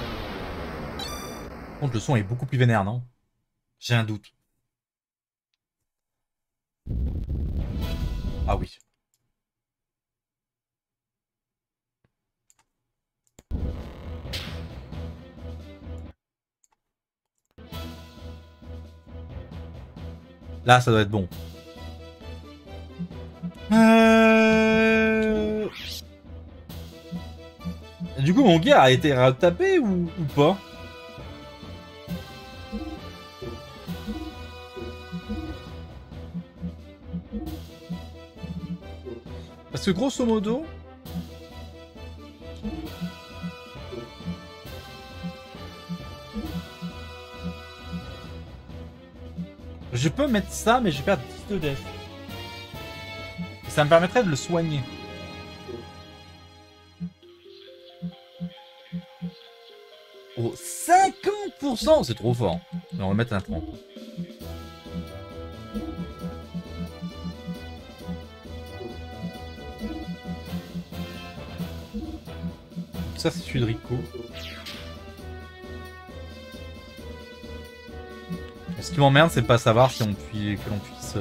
Par contre, le son est beaucoup plus vénère, non? J'ai un doute. Ah oui. Là, ça doit être bon. Du coup, mon gars a été retapé ou pas? Parce que grosso modo... Je peux mettre ça, mais je vais perdre 10 de death. Ça me permettrait de le soigner. Oh, 50%! C'est trop fort. On va mettre un 30. Ça, c'est celui de Rico. Ce qui m'emmerde, c'est de pas savoir si on que l'on puisse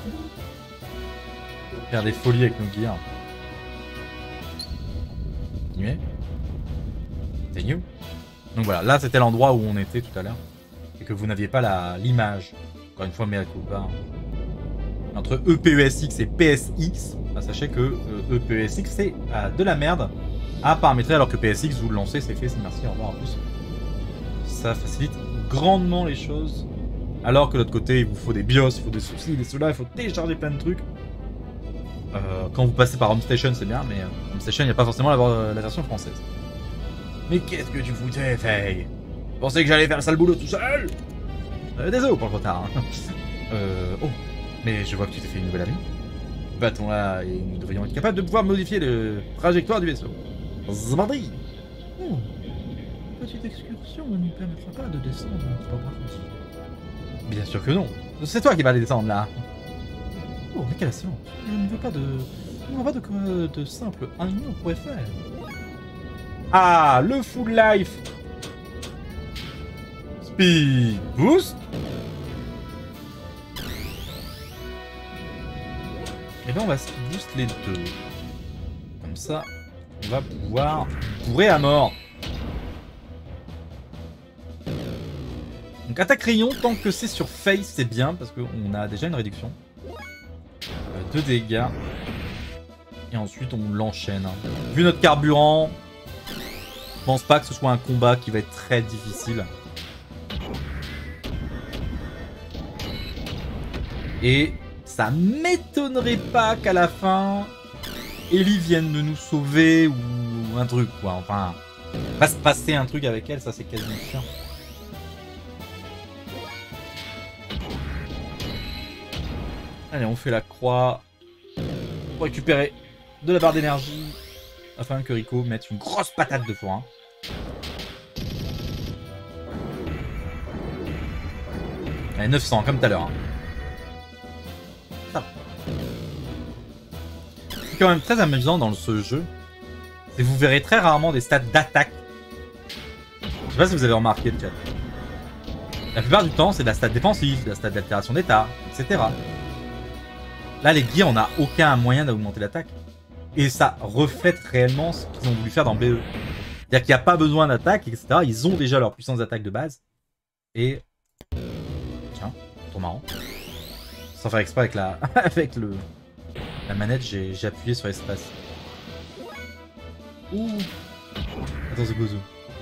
faire des folies avec nos gears. continuer. Continue. Donc voilà, là c'était l'endroit où on était tout à l'heure. Et que vous n'aviez pas l'image. Encore une fois, mais à culpa. Entre EPESX et PSX, bah, sachez que EPESX c'est de la merde à paramétrer, alors que PSX, vous le lancez, c'est fait, c'est merci, au revoir, en plus. Ça facilite grandement les choses. Alors que de l'autre côté, il vous faut des BIOS, il faut des soucis, des cela, il faut télécharger plein de trucs. Quand vous passez par HomeStation, c'est bien, mais HomeStation, il n'y a pas forcément la version française. Mais qu'est-ce que tu foutais, Faye? Tu pensais que j'allais faire le sale boulot tout seul? Désolé pour le retard. Hein. Oh, mais je vois que tu t'es fait une nouvelle amie. Battons-la et nous devrions être capables de pouvoir modifier le trajectoire du vaisseau. Zbandi! Oh, petite excursion ne nous permettra pas de descendre notre partie. Bien sûr que non. C'est toi qui vas les descendre là. Oh, mais quelle assurance. Je ne veux pas de simple union pourrait faire. Ah, le full life. Speed boost. Et bien on va speed boost les deux. Comme ça, on va pouvoir bourrer à mort. Donc attaque rayon, tant que c'est sur face, c'est bien, parce qu'on a déjà une réduction. 2 dégâts. Et ensuite on l'enchaîne. Vu notre carburant, je pense pas que ce soit un combat qui va être très difficile. Et ça m'étonnerait pas qu'à la fin, Ellie vienne de nous sauver ou un truc quoi. Enfin, va se passer un truc avec elle, ça c'est quasiment sûr. Allez, on fait la croix pour récupérer de la barre d'énergie afin que Rico mette une grosse patate de forain. Allez, 900 comme tout à l'heure. Hein. C'est quand même très amusant dans ce jeu. C'est que vous verrez très rarement des stats d'attaque. Je sais pas si vous avez remarqué le chat. La plupart du temps, c'est de la stat défensive, de la stat d'altération d'état, etc. Là, les gears, on n'a aucun moyen d'augmenter l'attaque. Et ça reflète réellement ce qu'ils ont voulu faire dans BE. C'est-à-dire qu'il n'y a pas besoin d'attaque, etc. Ils ont déjà leur puissance d'attaque de base. Et... Tiens, trop marrant. Sans faire exprès avec la manette, j'ai appuyé sur l'espace. Ouh. Attends, c'est Gozo.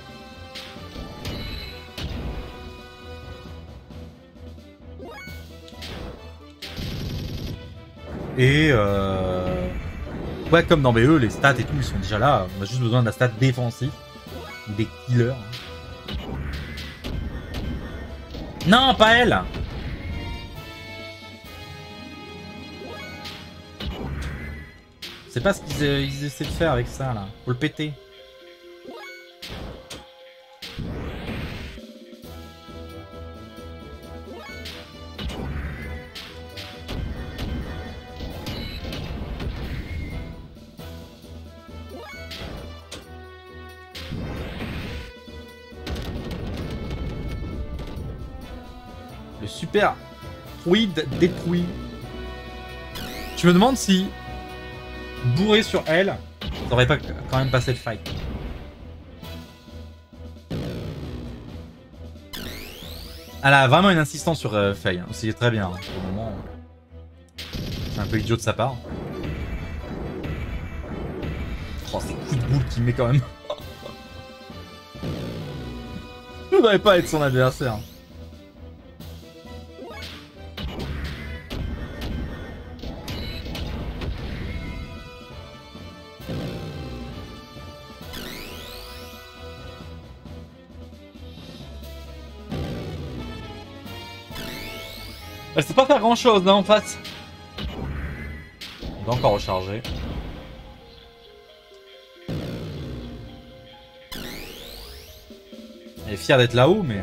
Et ouais, comme dans BE, les stats et tout, ils sont déjà là. On a juste besoin de la stat défensive. Des killers. Non, pas elle! C'est pas ce qu'ils essaient de faire avec ça, là. Faut le péter. Le super druide détruit. Je me demande si bourré sur elle, ça aurait pas quand même passé le fight. Elle a vraiment une insistance sur Faye. Hein. C'est très bien. Hein. Pour le moment, c'est un peu idiot de sa part. Oh, ces coups de boule qu'il met quand même. Je voudrais pas être son adversaire. Elle sait pas faire grand chose là en face. On doit encore recharger. Elle est fière d'être là-haut, mais...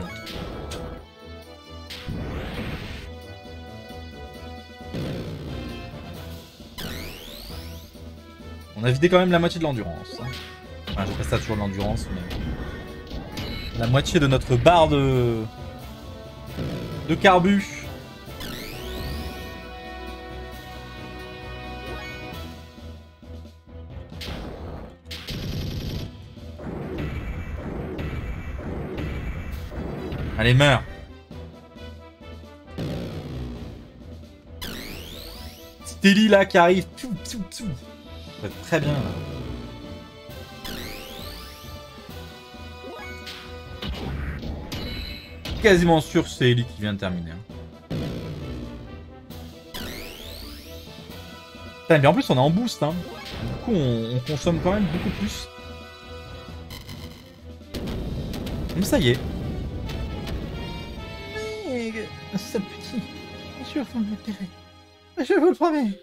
On a vidé quand même la moitié de l'endurance. Enfin, j'ai pas ça toujours de l'endurance, mais... La moitié de notre barre de carbu. Allez, meurs. Petit Ellie là qui arrive. Pfiou, pfiou, pfiou. Ça va être très bien là. Quasiment sûr que c'est Ellie qui vient de terminer. Hein. Putain, mais en plus on est en boost. Hein. Du coup on consomme quand même beaucoup plus. Mais ça y est. Mais, sale petit, bien sûr, vous me paierez. Je vous le promets.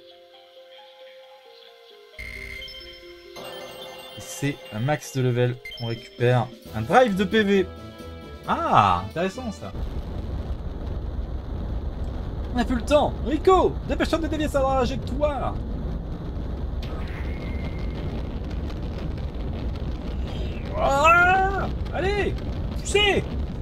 C'est un max de level. On récupère un drive de PV. Ah, intéressant ça. On n'a plus le temps. Rico, dépêche-toi de dévier sa trajectoire. Ah, allez, poussez.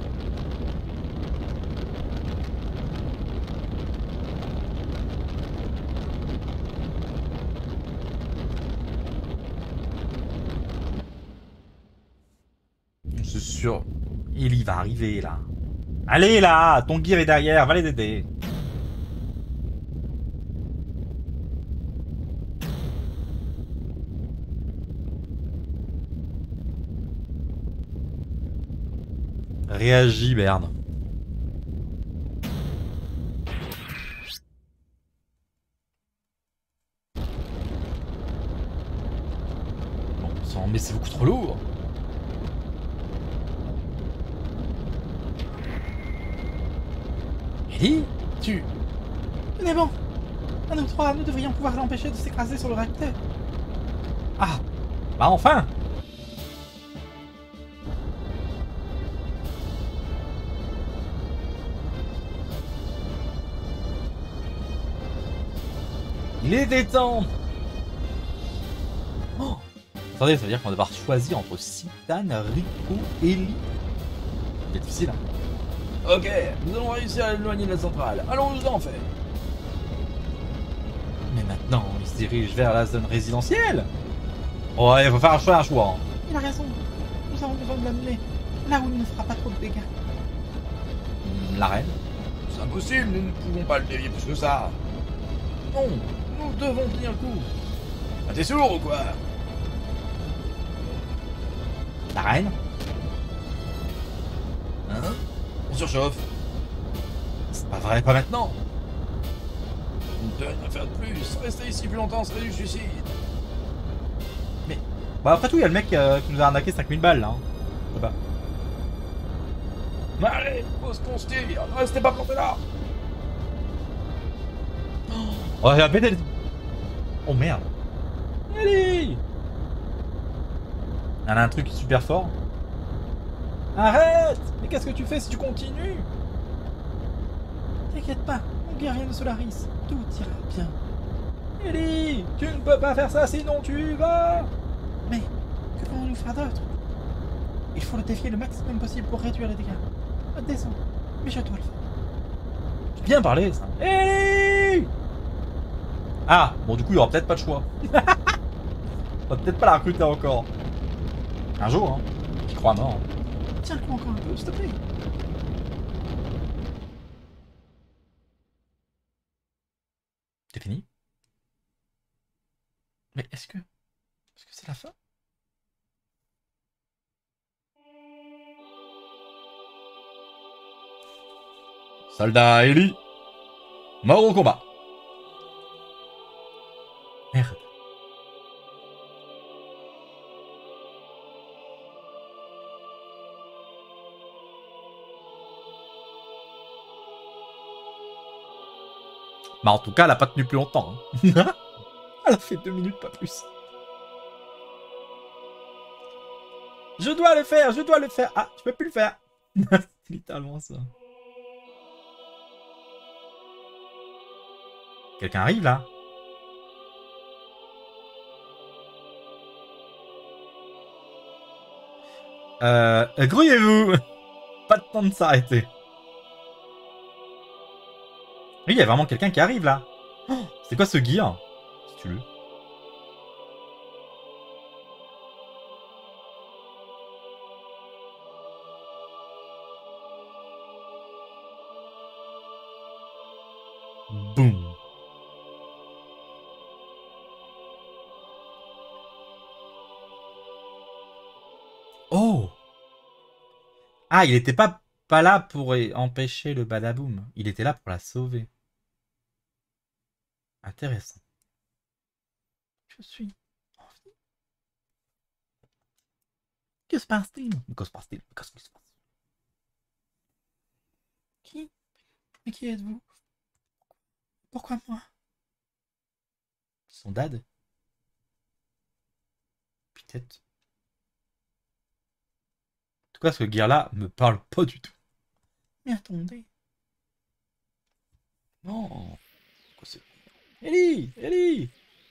C'est sûr. Il y va arriver là. Allez là, ton gear est derrière, va les aider. Réagis, merde. Bon sang, mais c'est beaucoup trop lourd. Ellie, tu... Mais bon, à nous trois, nous devrions pouvoir l'empêcher de s'écraser sur le réacteur. Ah, bah enfin. Il était temps. Oh. Attendez, ça veut dire qu'on va devoir choisir entre Citane, Rico, Ellie. C'est difficile, hein. Ok, nous allons réussir à l'éloigner de la centrale. Allons-en, en fait. Mais maintenant, il se dirige vers la zone résidentielle. Ouais, il faut faire un choix. Hein. Il a raison. Nous avons besoin de l'amener là où il ne fera pas trop de dégâts. La reine. C'est impossible, nous ne pouvons pas le dévier plus que ça. Non, nous devons tenir le coup. Ah, t'es sourd ou quoi? La reine. Hein? On surchauffe. C'est pas vrai, pas maintenant. On ne peut rien faire de plus. Rester ici plus longtemps serait du suicide. Mais, bah après tout, il y a le mec qui nous a arnaqué 5000 balles là. Hein. Là-bas. Allez, pose qu'on se tire. Ne restez pas plantés là. Oh, il a pété le... Oh merde. Allez. Elle a un truc super fort. Arrête. Mais qu'est-ce que tu fais si tu continues? T'inquiète pas, mon guerrier de Solaris, tout ira bien. Ellie, tu ne peux pas faire ça sinon tu vas. Mais que pouvons-nous faire d'autre? Il faut le défier le maximum possible pour réduire les dégâts. Descends, mais je dois le faire. J'ai bien parlé ça. Ellie. Ah, bon du coup il y aura peut-être pas de choix. On va peut-être pas la recruter encore. Un jour, hein. Je crois mort. Tiens le coup encore un peu, s'il te plaît. C'est fini? Mais est-ce que c'est la fin? Soldat Ellie, mort au combat. Merde. Bah en tout cas, elle a pas tenu plus longtemps. Hein. Elle a fait 2 minutes, pas plus. Je dois le faire, je dois le faire. Ah, je peux plus le faire. C'est littéralement ça. Quelqu'un arrive là? Grouillez-vous. Pas de temps de s'arrêter. Oui, il y a vraiment quelqu'un qui arrive là. Oh, c'est quoi ce gear? Si tu veux. Boum. Oh! Ah, il était pas là pour empêcher le badaboum. Il était là pour la sauver. Intéressant. Je suis en vie. Que se passe-t-il? Que se passe-t-il? Qu'est-ce qui se passe? Qui? Mais qui êtes-vous? Pourquoi moi? Son dad? Peut-être. En tout cas, ce gars-là me parle pas du tout. Mais attendez. Non. Quoi c'est? Ellie! Ellie!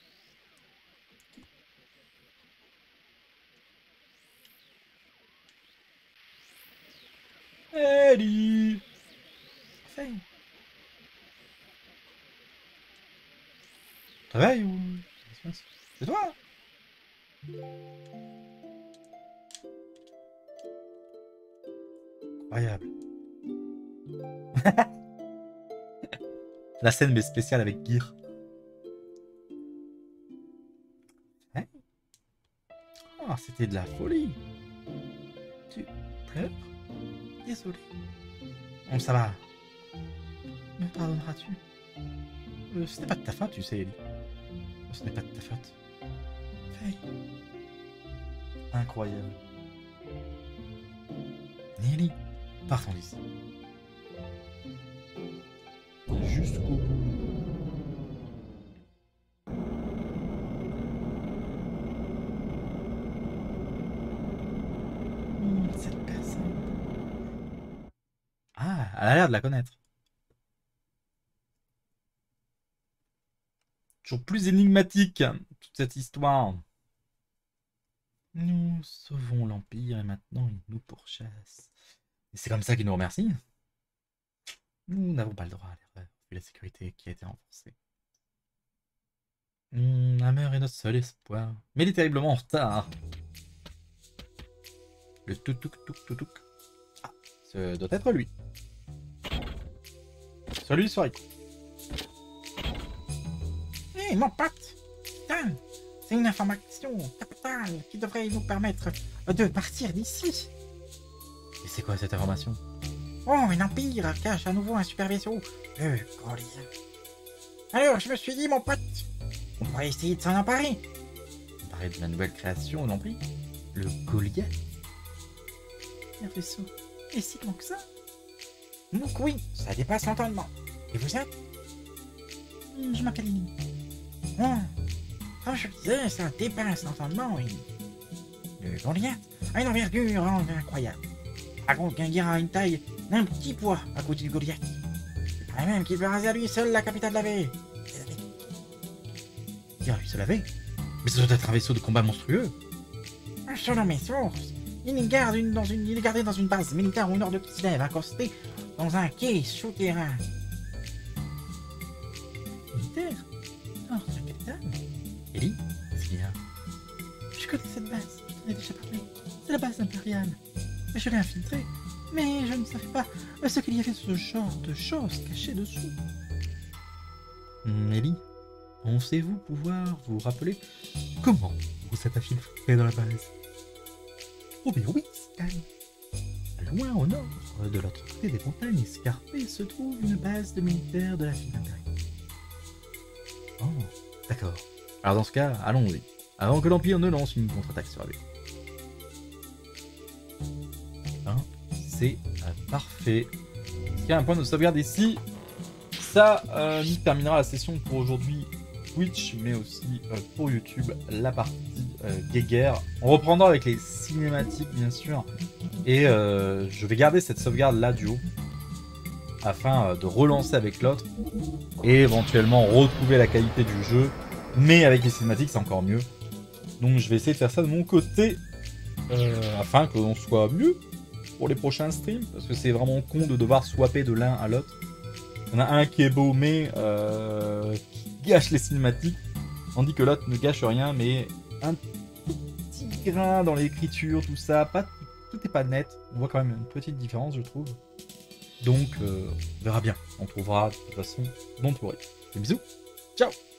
Ellie! Fait. Réveille ou... C'est toi? Incroyable. La scène mais spéciale avec Gear. Hein? Oh, c'était de la folie. Tu pleures? Désolé. Bon, ça va. Me pardonneras-tu? Ce n'est pas de ta faute, tu sais, Ellie. Ce n'est pas de ta faute. Faye. Incroyable. Ellie, partons d'ici. Jusqu'au bout. Cette personne. Ah, elle a l'air de la connaître. Toujours plus énigmatique, toute cette histoire. Nous sauvons l'Empire et maintenant il nous pourchasse. Et c'est comme ça qu'il nous remercie. Nous n'avons pas le droit à l'erreur, vu la sécurité qui a été renforcée. Hammer est notre seul espoir. Mais il est terriblement en retard. Le toutouk. Ah, ce doit être lui. Soit lui, soit Rico. Hé, mon pote! Putain! C'est une information capitale qui devrait nous permettre de partir d'ici. Et c'est quoi cette information? Oh, un empire cache à nouveau un super vaisseau. Le Goliath. Alors, je me suis dit, mon pote, on pourrait essayer de s'en emparer. On parlait de ma nouvelle création, non plus. Le Goliath. Un vaisseau. Et si grand que ça? Donc oui, ça dépasse l'entendement. Et vous êtes? Je m'appelle Ellie. Oh, comme je disais, ça dépasse l'entendement. Le Goliath a une envergure incroyable. Raconte qu'un guerre a une taille d'un petit poids à côté du Goliath. Il paraît même qu'il peut raser à lui seul la capitale de la baie. Il se l'avait. Mais ça doit être un vaisseau de combat monstrueux. Selon mes sources, il est gardé dans une base militaire au nord de Kislev, accosté dans un quai souterrain. Militaire? Oh, c'est la capitale? Ellie, qu'est-ce qu'il y a? Je connais cette base, je t'en ai déjà parlé. C'est la base impériale. Je l'ai infiltrée, mais je ne savais pas ce qu'il y avait ce genre de choses cachées dessous. Ellie, pensez-vous pouvoir vous rappeler comment vous êtes infiltré dans la base? Oh bien oui, Sky. Loin au nord, de l'autre côté des montagnes escarpées, se trouve une base de militaires de la file impériale. Oh, d'accord. Alors dans ce cas, allons-y, avant que l'Empire ne lance une contre-attaque sur la ville. C'est parfait. Il y a un point de sauvegarde ici. Ça nous terminera la session pour aujourd'hui Twitch, mais aussi pour YouTube, la partie guéguerre. On reprendra avec les cinématiques, bien sûr. Et je vais garder cette sauvegarde là du haut, afin de relancer avec l'autre. Et éventuellement retrouver la qualité du jeu. Mais avec les cinématiques, c'est encore mieux. Donc je vais essayer de faire ça de mon côté, afin qu'on soit mieux pour les prochains streams, parce que c'est vraiment con de devoir swapper de l'un à l'autre. On a un qui est beau, mais qui gâche les cinématiques, tandis que l'autre ne gâche rien, mais un petit grain dans l'écriture, tout ça, tout est pas net. On voit quand même une petite différence, je trouve. Donc, on verra bien. On trouvera de toute façon. Don't worry. Des bisous. Ciao.